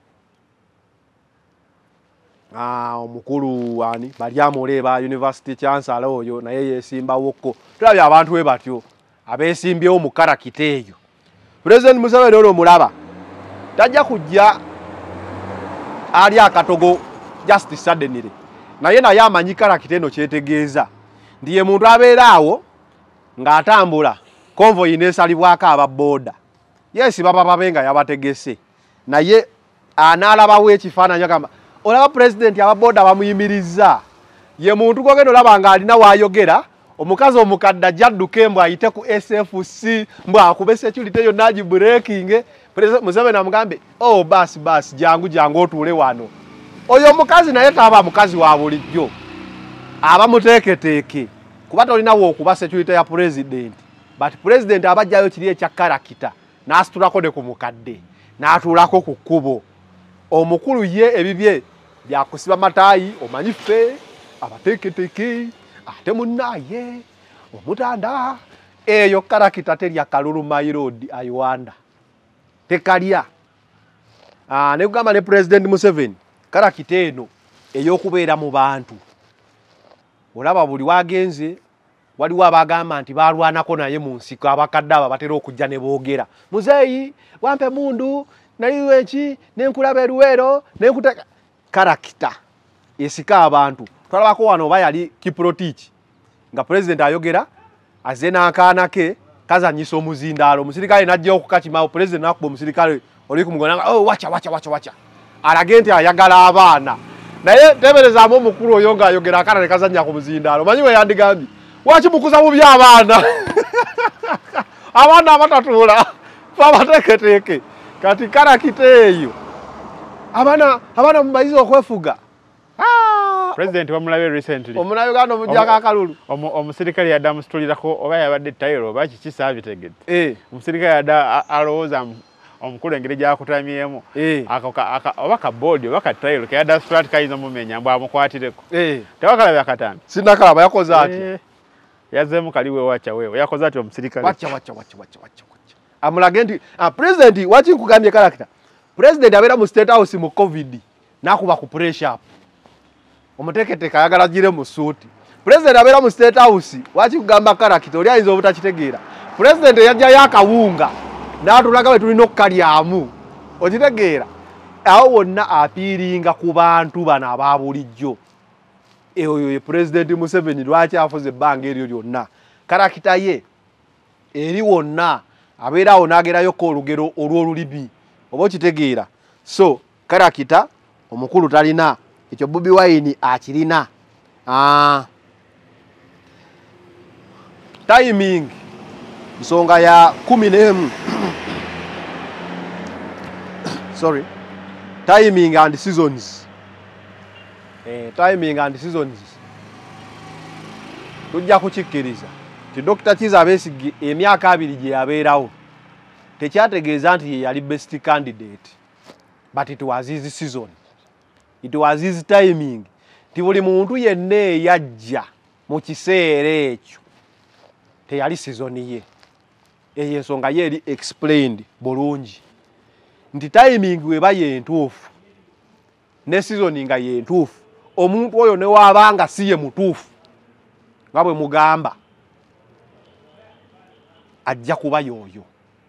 ah omukulu wani Mariamu Leba University Chancellor oyo naye yesimba wokko tulabye abantu we batyo abesimbyewo mu karakita eyo. President Museveni ono mulaba tajja kujja ali akatogo just suddenly naye naye amanyi karakita eno kyetegeeza ndiye muntu abeeraawo ng'atambula convoy neesalibwako ababooda yes baba babenga yabategese naye analabawo ekifaananyi agamba olaba president ababooda bamuyimiriza ye muntu gogendo laba nga alina waayogera omukazi omukadda jadduke mbw ayite ku S F C mbw akube security yo naji breaking president Museveni amugambe oh basi basi jangu jangu otuule wano oyo omukazi naye taba mukazi wa bulijjo aba muteeketeeke kuba tolinawo okuba security ya president but president abajjayo kiri ekya karakita n'asitulako ne ku mukadde n'atuulako ku kkubo omukulu ye ebibye byakusiba mataayi omanyi ffe abateeketeeke ate munnaye omutanda eyo karakita terya kalulu my road ayuanda tekalya ah ne kugamba ne president Museveni karakita eno ey'okubeera mu bantu olaba buli wagenze waliwo abagamba nti balwanako naye mu nsiko abakadde aba batera okujja ne boogera muzeeyi wampe mundu nayiwe ki nenkulaba eruwero nenkuteka karakita esika abantu twalabako wano oba yali Kiprotich nga president ayogera aze n'akaana ke kazanyisa omuzindaalo omusirikale n'ajja okukakimawo president n'akuba omusirikale oli kumugona oh wacha wacha wacha wacha alage nti ayagala abaana naye teberezaamu omukulu oyo ng'ayogera akaana ne kazanya ku muzindaalo manyi we yandigambye waki mukuza mu by'abaana abaana abatatuula babateeketeeke kati karakita eyo abana abana mubayizi okwefuga ah president bamulabe recently omunayo gano mujaka akalulu omusirikale yadda musitulirako oba yabadde tayiro oba kiki saabitegedde eh omusirikale yadda alowooza omukulu engeri gyakutamyemu oba ka boodi oba ka tayiro keyadda strat kayinza mumenya mbw amukwatireko tewakalabye akatambi sinakalaba yakoze ati yazemu kaliwe wacha wewe yakoze ati omusirikale wacha wacha wacha wacha wacha amulage nti ah president wachi nkugambye karakita president abeera mu state house mu covid nakuba ku pressure up omuteeketeka ayagala gire mu suuti president abeera mu state house wachi kugamba karakita oli ayinza obutakitegeera president yajja yakawunga n'atulaga bwe tulina okukalyamu okitegeera awo wonna apiiringa ku bantu bano abaabulijjo eyo ye president Museveni lwaki afuze ebbanga eryo lyonna karakita ye eri wonna abeerawo n'agerayo ko olugero olw'olulimi oba okitegeera so karakita omukulu talina ekyo Bobi Wine akirina ah timing nsonga ya kumi n'emu sorry timing and seasons eh timing and seasons tujja kukikkiriza ti Doctor Kizza Besigye emyaka abiri gye yabeerawo tekyategeeza nti ye yali best candidate but it was his season it was his timing ti buli muntu yenna eyajja mu kiseera ekyo teyali season ye eyo ensonga ye eri explained bulungi nti timing weba yentuufu ne season nga yentuufu omuntu oyo ne wabanga si ye mutuufu nga bwe mugamba ajja kuba yoyo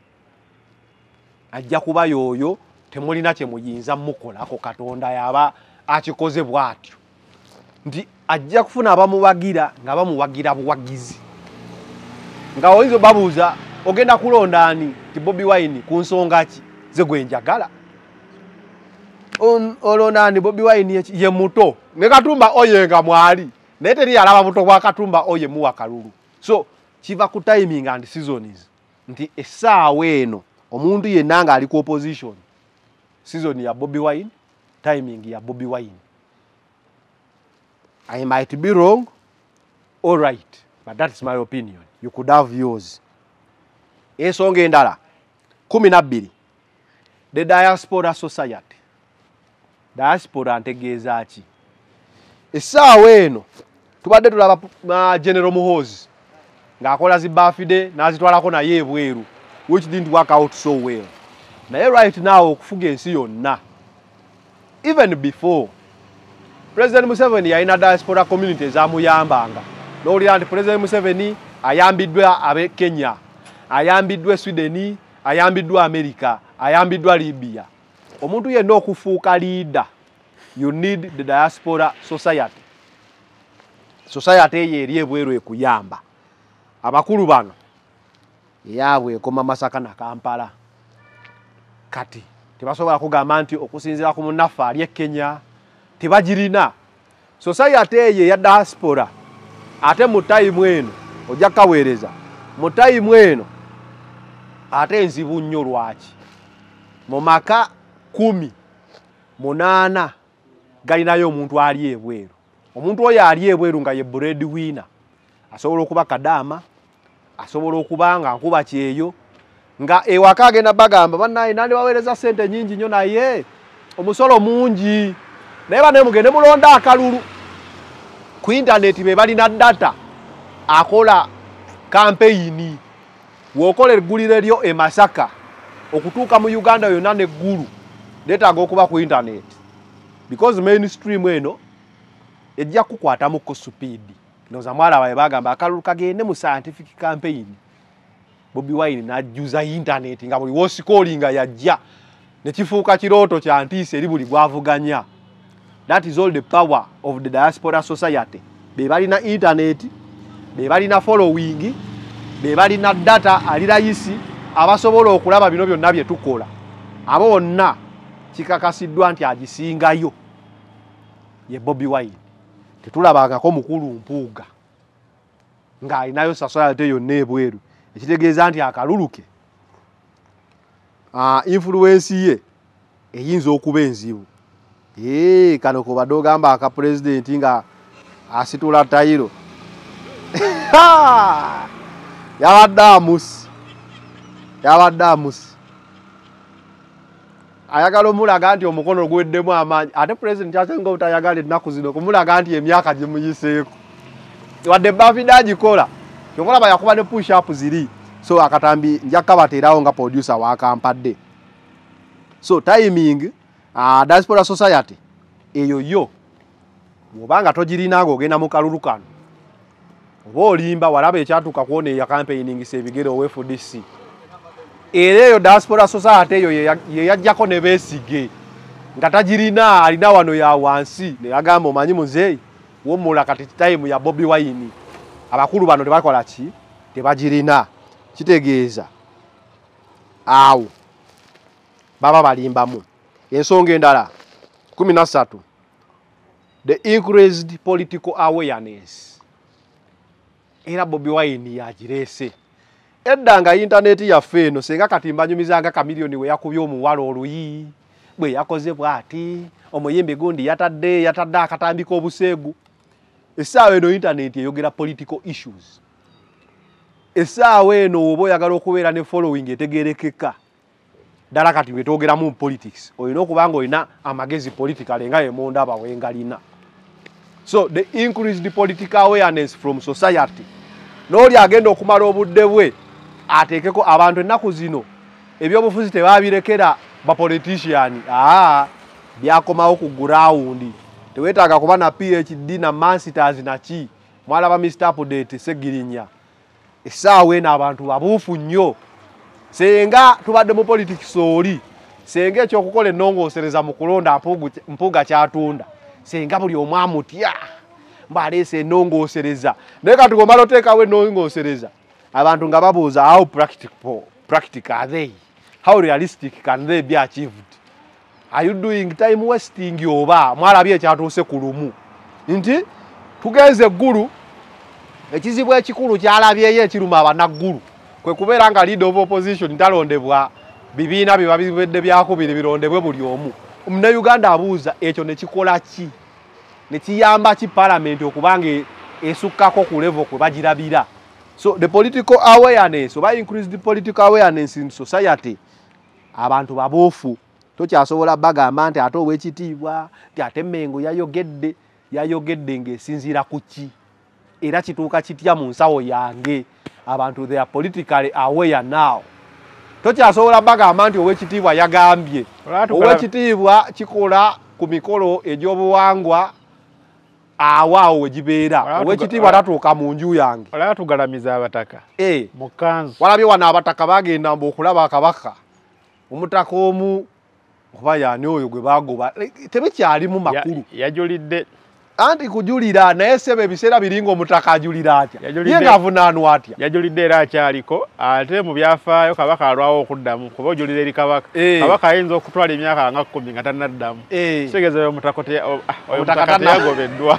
ajja kuba yoyo temulina kye muyinza mukolako Katonda yaba akikoze bwatyo nti ajja kufuna abamuwagira nga bamuwagira buwagizi nga oyinza babuuza ogenda kulonda ani ti Bobi Wine ku nsonga ki ze gwenjagala on olonda ani Bobi Wine ye muto ne Katumba oye nga mwali naye teri alaba muto kwa Katumba oye muwa kalulu so kiva ku timing and seasons nti essaawa eno omuntu yenna nga ali ku opposition season ya Bobi Wine timing ya Bobi Wine I might be wrong all right but that's my opinion you could have yours esonga endala kumi na bbiri the diaspora society diaspora ntegeeza ki essaawa eno tubadde tulaba uh, General Muhoozi ng'akola zi birthday n'azitwalako naye ebweru which didn't work out so well naye right now okufuga ensi yonna even before President Museveni yalina diaspora community ezamuyambanga n'owulira nti President Museveni ayambiddwa abe Kenya ayambiddwa Sweden ayambiddwa America ayambiddwa Libya omuntu yenna okufuuka leader you need the diaspora society society eyo eri ebweru ekuyamba abakulu bano yaabwe ekoma Masaka na Kampala kati tebasobola kugamba nti okusinziira ku munaffe ali e Kenya tebagirina society eyo ya diaspora ate mu time eno ojja kaweereza mu time eno ate enzibu nnyo lwaki mu maka kumi munaana galinayo omuntu ali ebweru omuntu oyo ali ebweru nga ye breadwinner asobola okuba Kadaama asobola okuba nga nkuba kyeyo nga ewaka agenda bagamba bannaye nandi baweereza sente nyingi nnyo naye omusolo mungi naye bane mugende mulonda akalulu ku internet be balina data akola campaign wokola eggulire lyo e Masaka okutuuka mu Uganda yonna neggulu leetaaga okuba ku internet because mainstream eno ejja kukwatamu ku speed noza mwala baye bagamba akalulu kagende mu scientific campaign Bobi Wine najjuza internet nga buli wosikolinga yajja ne kifuuka kirooto kya ntiisa eri buli gwavuganya. That is all the power of the diaspora society. Be balina internet, be balina following, be balina data ali rayisi abasobola okulaba bino byonna bye tukola. Abo bonna kikakasiddwa nti agisingayo ye Bobi Wine. Tetulabangako mukulu mpuuga nga alinayo society yonna ebweru. Ekitegeeza nti akaluluke ah influence ye eyinza okuba enzibu. Eh kano ko badogamba aka president nga asitula tayiro. Yabadamus. Yabadamus. Ayagala omulaga nti omukono gweddemu amaanyi. Ate president atenga utayagala ennaku zino kumulaga nti emyaka gimuyiseeko. Wadde Bavida gikola. Yokola bayakuba ne push up ziri. So akatambi njaka baterawo nga producer wa kampadde. So timing uh, diaspora society eyo yo wobanga tojirina ngo gena mu kalulu kano. Oba olimba walaba ekyatuka kuone ya campaigning sebigere owe F D C. Ereyo diaspora society eyo ye yajjako ne besige. Nga tajirina alina wano ya wansi ne agamba omanyi muzeyi wo mula kati time ya Bobi Wine. Abakulu bano tebakola ki tebagirina kitegeeza awo baba balimbamu ensonga endala kumi na ssatu the increased political awareness era Bobi Wine yagirese edda nga internet yaffe eno senga katimba nyumizanga kamilioni we yakubye omuwalo oluyi bwe yakoze bwati omuyimbi gundi yatadde yatadde akatambika obuseegu. Essaawa eno internet eyogera political issues. Essaawa eno oba oyagala okubeera ne following etegerekeka ddala kati bwe twogera mu politics olina okubanga olina amagezi political nga emonda abawengalina. So the increased political awareness from society n'oli agenda okumala obudde bwe ateekeko abantu ennaku zino ebyobufuzi tebabirekera bapolitician aa byakomawo ku ground. Teweetaaga kuba na P H D na masters na ki mwalaba Mister Update Segirinya essaawa eno abantu babuufu nnyo senga tubadde mu politics oli senga ekyokukola ennongoosereza mu kulonda mpuga kyatunda senga buli omu amutya mbaleese ennongoosereza naye kati ng'omala oteekawo ennongoosereza abantu nga babuuza how practical, practical are they? How realistic can they be achieved? Are you doing time wasting oba mwalabye ekyatuuse ku lumu nti tugenze eggulu ekizibu ekikulu kyalabyeyo ekiruma abanaggulu kwe kubeera nga leader of opposition talondebwa bibiina biba bibedde byakubiri birondebwe buli omu Omunayuganda abuuza ekyo ne kikola ki ne kiyamba ki parliament okubanga esukkako ku level kwe bagirabira. So the political awareness oba increase the political awareness in society abantu babuufu tokyasobola bagamba nti ate ow'ekitiibwa nti ate Mengo yayogedde yayogedde ng'esinziira ku ki era kituuka kitya mu nsawo yange abantu they are politically aware now. Tokyasobola bagamba nti ow'ekitiibwa yagambye ow'ekitiibwa kikola ku mikolo egy'obuwangwa awaawo wegibeera ow'ekitiibwa tatuuka mu nju yange olaba tugalamiza abataka eh mukanzu walabye wano abataka bagenda mbu okulaba akabaka omutaka omu oba yaani oyo gwe bagoba tebikyalimu makulu yajulidde anti kujulira naye sebe ebiseera biringa omutaka ajulira atya ye ngaavunaanwa atya yajulidde era akyaliko ate mu byafaayo kabaka alwawo okuddamu kuba ojulira eri kabaka kabaka ayinza okutwala emyaka nga kkumi nga tannaddamu kitegeeza omutaka teyagobeddwa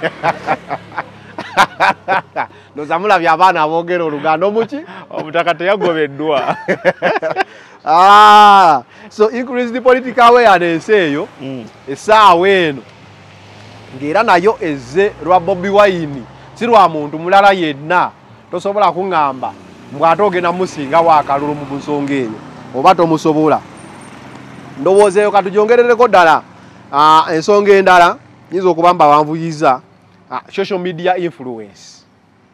ndoza mulabye abaana aboogera oluganda omuki omutaka teyagobeddwa. Ah, so increase the political awareness eyo essaawa eno ng'era nayo ezze lwa Bobi Wine si lwa muntu mulala yenna tosobola kuŋŋamba mbw'ate ogenda musingawo akalulu mu nsonga eyo oba tomusobola. Ndowooza eyo katugyongerereko ddala ensonga endala nyinza okuba mba banvuyiza social media influence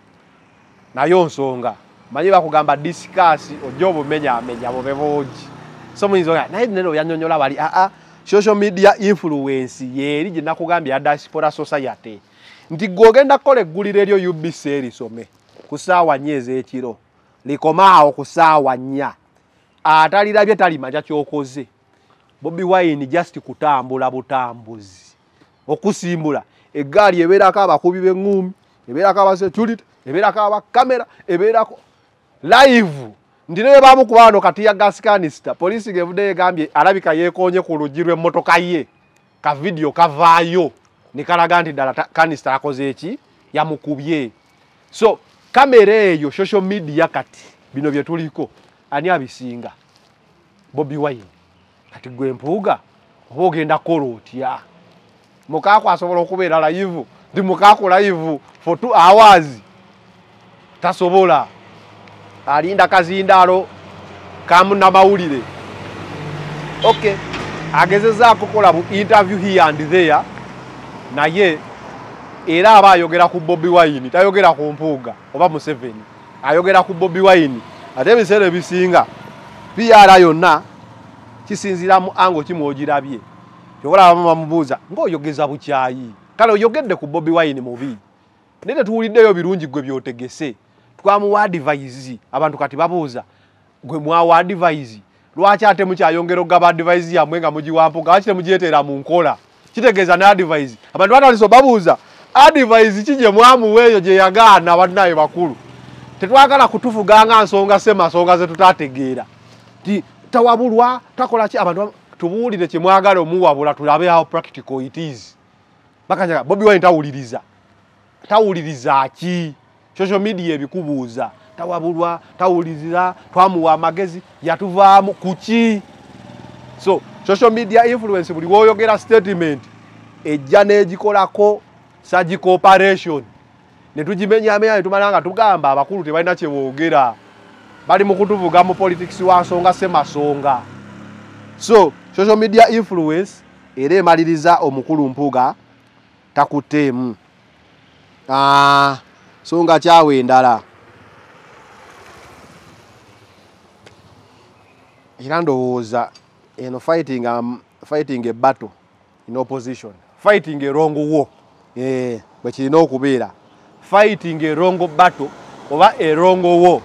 nayo nsonga manyi bakugamba discuss ojja obumenyaamenya bube bungi so muyinza naye nero yanyonyola bali aa social media influence yeri gye nakugambye ya diaspora society nti gwogenda kukola egguliro eryo U B C erisome ku ssaawa nnya ez'ekiro likomaawo ku ssaawa nnya atalirabye talimanya kyokoze. Bobi Wine just kutambula butambuzi okusimbula eggaali ebeerako abakubi b'eŋŋumi ebeerako abasecurity ebeerako abakamera ebeerako live ndi ne bamu ku bano kati ya gas canister police ngevudde egambye alabika yeekonye ku luggi lw'emmotoka ye ka video kavaayo ne kalaga nti ddala canister akoze eki yamukubye. So kamera eyo social media kati bino bye tuliko ani abisinga? Bobi Wine. Kati gwe mpuuga oba ogenda kukola otya? Mukaako asobola okubeera live ndi mukaako live for two hours tasobola alinda kazindaalo kamunamawulire okay agezezaako kukola bu interview here and there naye era aba ayogera ku Bobi Wine tayogera ku mpuuga oba Museveni ayogera ku Bobi Wine ate ebiseera ebisinga P R yonna kisinzira mu ango kimwogirabye kyokola bamubuuza ng'oyogeza bukyayi kale oyogedde ku Bobi Wine mubi naye tetuwuliddeyo birungi gwe byotegese twamuwa advice abantu kati babuuza gwe mwawa advice lwaki ate mukyayongera okugaba advice yammwe nga mugiwampuga lwaki temugireetera mu nkola kitegeeza ne advice abantu bataliso babuuza advice ki gye mwamuwa eyo gye yagaana bannaye bakulu tetwagala kutufuganga nsonga semasonga ze tutategeera ti tawabulwa takola ki abantu tubuulire kye mwagala omuwabula tulabe how practical it is bakanyaga Bobi Wine tawuliriza tawuliriza ki social media ebikubuuza tawabulwa tawuliriza twamuwa amagezi yatuvaamu kuki. So social media influence buli woyogera statement ejja n'egikolako Surgical cooperation ne tugimenyaamenya ne tumala nga tugamba abakulu tebalina kye boogera bali mu kutuvuga mu politics wa nsonga semasonga. So social media influence era emaliriza omukulu Mpuuga takuteemu ah songa kyawe endala era ndowooza eno fighting um, fighting a battle in opposition fighting a wrong war eh bwe kirina okubeera fighting a wrong battle oba a wrong war.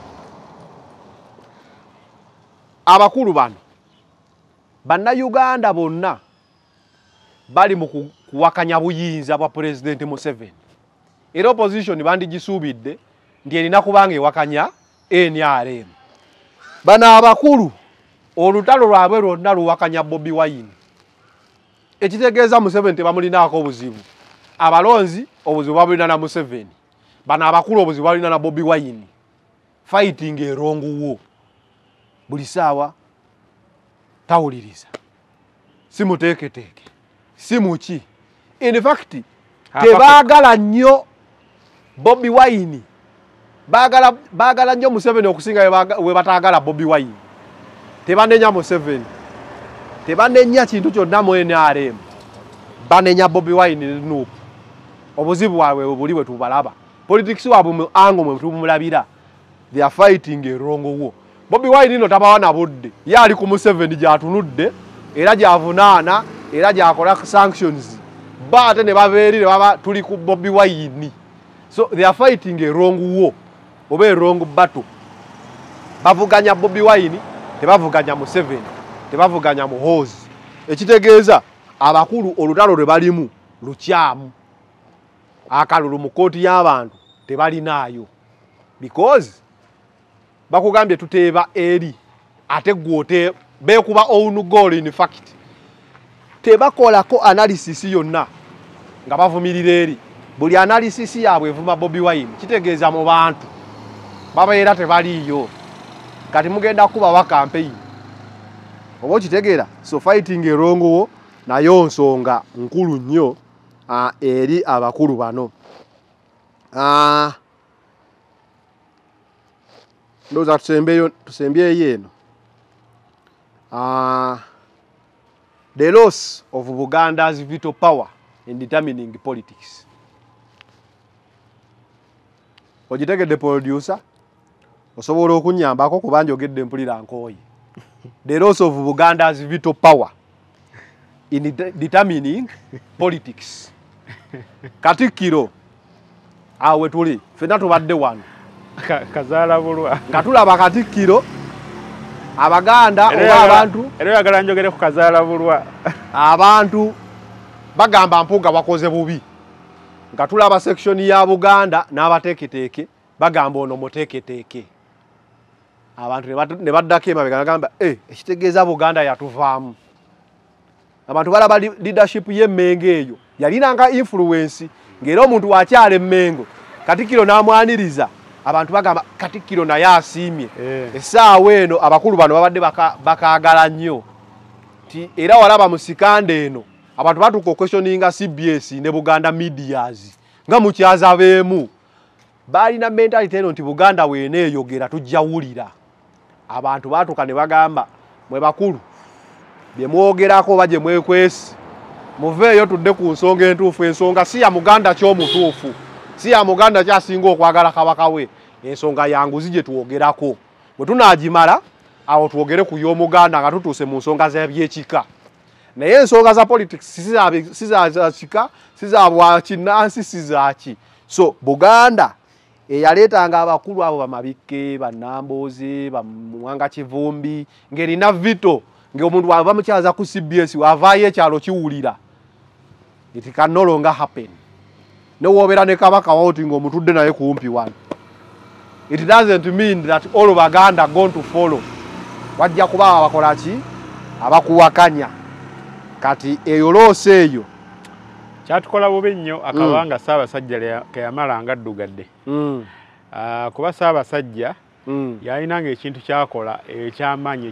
Abakulu bano Bannayuganda bonna bali mu kuwakanya buyinza bwa President Museveni. Era opposition bandigisuubidde nti erina kubanga ewakanya N R M. Bano abakulu olutalo lwabwe lwonna luwakanya Bobi Wine. Ekitegeeza Museveni tebamulinaako obuzibu. Abalonzi obuzibu babulina na Museveni. Bano abakulu obuzibu babulina na Bobi Wine. Fighting a wrong war. Buli saawa tawuliriza. Simuteeketeeke. Simuki. In fact, tebaagala nnyo Bobi Wine. Baagala baagala nnyo Museveni okusinga we bataagala Bobi Wine. Tebanenya Museveni. Tebanenya kintu kyonna mu N R M. Banenya Bobi Wine n'Nuupu. Obuzibu bwabwe buli bwe tubalaba. Politics wabwe mu ango mwe tumulabira. They are fighting a wrong war. Bobi Wine no tabawana budde. Ye ali ku Museveni gy'atunudde era gy'avunaana era gy'akola sanctions. Ba ate ne babeerire baba tuli ku Bobi Wine. So they are fighting a wrong war. Oba a wrong battle. Bavuganya Bobi Wine, tebavuganya Museveni, tebavuganya Muhoozi. Ekitegeeza abakulu olutalo lwe balimu lukyamu. Akalulu mu kooti y'abantu tebalinaayo. Because bakugambye tuteeba eri ate gwote bekuba own goal in fact. Tebakolako analysis yonna nga bavumirira eri. Buli analysis yaabwe evuma Bobi Wine kitegeeza mu bantu babeera tebaliyo. Kati mugenda kuba wa campaign. Obo kitegeera so fighting a wrong war nayo nsonga nkulu nnyo uh, eri abakulu bano. Ah uh, ndoza tusembeyo tusembye yeno. Ah uh, the loss of Buganda's veto power in determining politics. Ojitegedde producer osobola okunyambako kubanja ogedde mpulira nkooyi. The loss of Buganda's veto power in de determining politics. Katikiro awe tuli fena tubadde wano Kazala bulwa katulaba Katikiro Abaganda oba abantu era yagala njogere ku Kazala bulwa abantu bagamba mpuga bakoze bubi. Nga tulaba section ya Buganda n'abateeketeeke bagamba ono muteeketeeke. Abantu ne baddako emabega bagamba eh ekitegeeza Buganda yatuvaamu. Abantu balaba leadership y'Emmengo eyo yalinanga influence ng'era omuntu wakyala Emmengo Katikiro n'amwaniriza abantu bagamba Katikiro naye asiimye. Eh. Essaawa eno abakulu bano babadde bakaagala nnyo ti era walaba mu Sikande eno abantu batuko questioninga C B S ne Buganda medias nga mukyaza beemu balina mentality eno nti Buganda weene eyogera tujjawulira. Abantu batuka ne bagamba mwe bakulu bye mwogerako baje mwekwesi muveeyo tudde ku nsonga entuufu. Ensonga si ya Muganda ky'omutuufu, si ya Muganda kyasinga okwagala kabaka we. Ensonga yanguzi gye twogerako bwe tunaagimala awo twogere ku y'Omuganda nga tutuuse mu nsonga z'ebyekika. Naye ensonga za politics si za kika si za bwakinnansi si zaki. So Buganda eyaleetanga abakulu abo bamabikke bannambooze bamwanga Kivumbi ng'erina vito ng'omuntu wava mukyaza ku C B S wavaayo ekyalo kiwulira. It can no longer happen. Ne wobeera ne kabaka wawoti ng'omutudde naye kumpi wano. It doesn't mean that all of Baganda going to follow. Wajja kuba abakola ki abakuwakanya. Kati eyo loose eyo kyatukola bubi nnyo akabanga mm. Ssaabasajja keyamala nga addugadde. Mm. Uh, kuba Ssaabasajja mm. yalinanga ekintu kyakola ekyamaanyi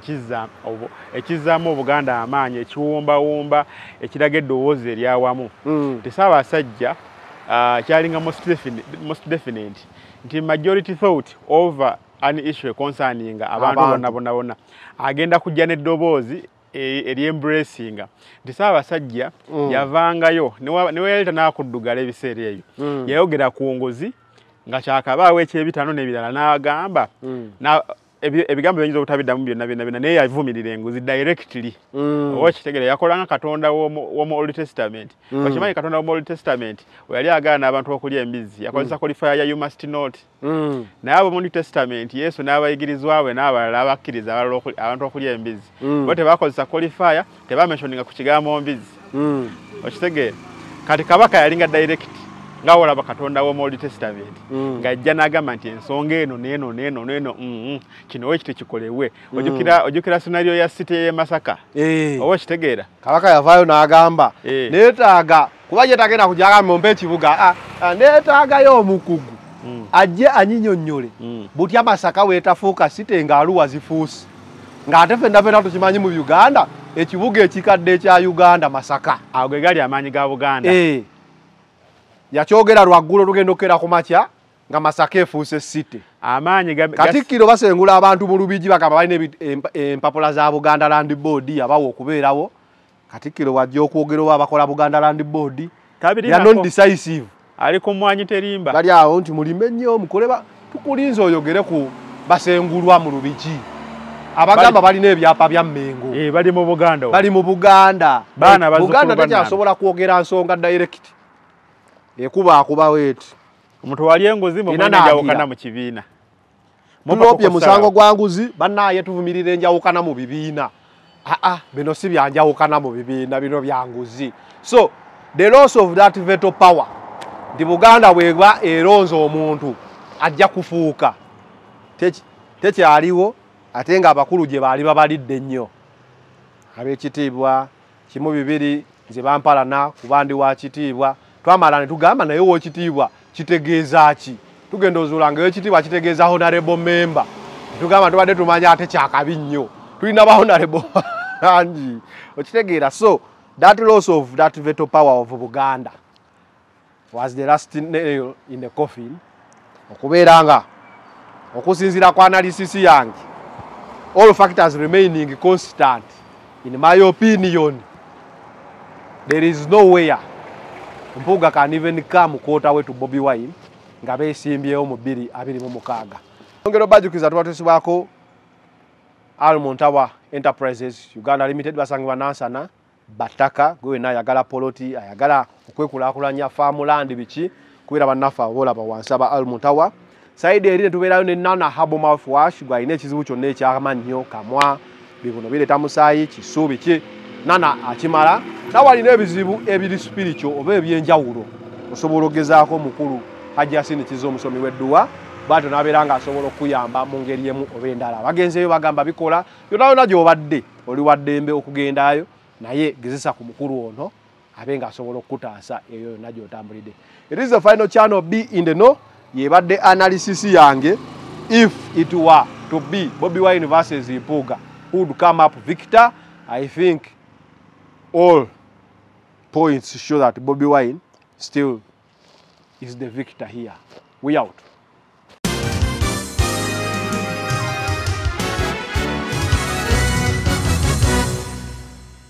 ekizzaamu Obuganda amaanyi ekiwumbawumba ekiraga eddoboozi eryawamu. Mm. Ti Ssaabasajja uh, kyalinga most definite, most definite nti majority thought over an issue concerning abantu bonna bonna bonna agenda kujja n'eddoboozi eryembracinga nti Ssaabasajja mm. yavangayo niwe yaleta n'akuddugala ebiseera ebyo. mm. Yayogera ku ngozi nga kyakabaawo ekyebitano n'ebirala n'agamba mm. na ebigambo byinza obutabiddamu byonna byonna byonna naye yavumirira enguzi directly oba kitegere yakolanga katonda w'omu Old Testament bakimanyi katonda w'omu Old Testament we yali agaana abantu okulya embizzi yakozesa qualifier ya you must not naye abo mu New Testament Yesu n'abayigirizwa bwe n'abalala abakkiriza abantu okulya embizzi bo tebakozesa qualifier tebamentioninga ku kigambo mbizzi okitegere kati kabaka yalinga direct nga olaba katonda w'omu Old Testament ng'ajja n'agamba nti ensonga eno n'eno n'eno n'eno kino we kiti kikolewe ojjukira ojjukira scenario ya city y'e Masaka oba kitegeera kabaka yavaayo n'agamba neetaaga kuba ye tagenda kujja agamba mumpe ekibuga neetaagayo omukugu ajje anyinyonnyole butya Masaka weetafuuka city ng'aluwa zifuusi ng'ate ffenna ffenna tukimanyi mu Uganda ekibuga ekikadde ekya Uganda Masaka ago ge gali amaanyi ga Buganda yakyogera lwaggulu tugenda okera ku makya nga Masaka efuuse city amaanyi Katikkiro basengula abantu mu Lubigi bagamba balina empapula za Buganda Land Board abawo okubeerawo Katikkiro wajja okwogera oba abakola Buganda Land Board ya non decisive ali ku mwanyi terimba bali awo nti mulime nnyo mukole tukulinze oyogere ku basengulwa mu Lubigi abagamba balina ebyapa bya Mmengo eh bali mu Buganda bali mu Buganda baana Buganda tekyasobola kwogera nsonga direct ekuba akuba wetu omuntu wali enguzi mu mwanya jawukana mu kibiina tulopye musango gwa nguzi bannaye tuvumirire njawukana mu bibiina ah ah bino si byanjawukana mu bibiina bino bya nguzi so the loss of that veto power ndi Buganda bwegwa eronzo omuntu ajja kufuuka techi techi aliwo atenga abakulu gye bali babalidde nnyo ab'ekitiibwa kimu bibiri nze bampalana kubandi wa kitiibwa twamala ne tugamba naye wo kitiibwa kitegeeza ki tugenda ozulanga ekitiibwa kitegeeza honorable member tugamba tubadde tumanya ate kyakabi nnyo tulina ba honorable anji okitegeera so that loss of that veto power of Buganda was the last nail in the coffin okubeera nga okusinziira kwa analysis yange all factors remaining constant in my opinion there is nowhere Mpuga can even come quarter way to Bobby Wine nga beesimbyewo mu bbiri abiri mu mukaaga ongero bajukiza tubatesibwako Almond Tower Enterprises Uganda Limited basangibwa nansana bataka gwe na yagala poloti ayagala okwekulaakulanya farmland biki kubera bannafa bola bawansaba Almond Tower side eri netubeerayo ne Nana Herbal Mouthwash gwa ine ekizibu kyonna ekyamannyo kamwa bibuno bireeta musaayi kisuubi ki Nana akimala nawalina ebizibu ebiri spiritual oba ebyenjawulo osobola ogezaako mukulu Hajji Yasini Kizza omusomi w'edduwa bwatyo n'abeera nga asobola okuyamba mu ngeri emu oba endala bagenzeeyo bagamba bikola yonna yonna gy'obadde oli wa ddembe okugendaayo naye gezesa ku mukulu ono abe ng'asobola okutaasa eyo yonna gy'otambulidde. It is the final channel B in the know yebadde analysis yange if it were to be Bobby Wine versus Mpuga who would come up victor. I think all points show that Bobby Wine still is the victor here. We out.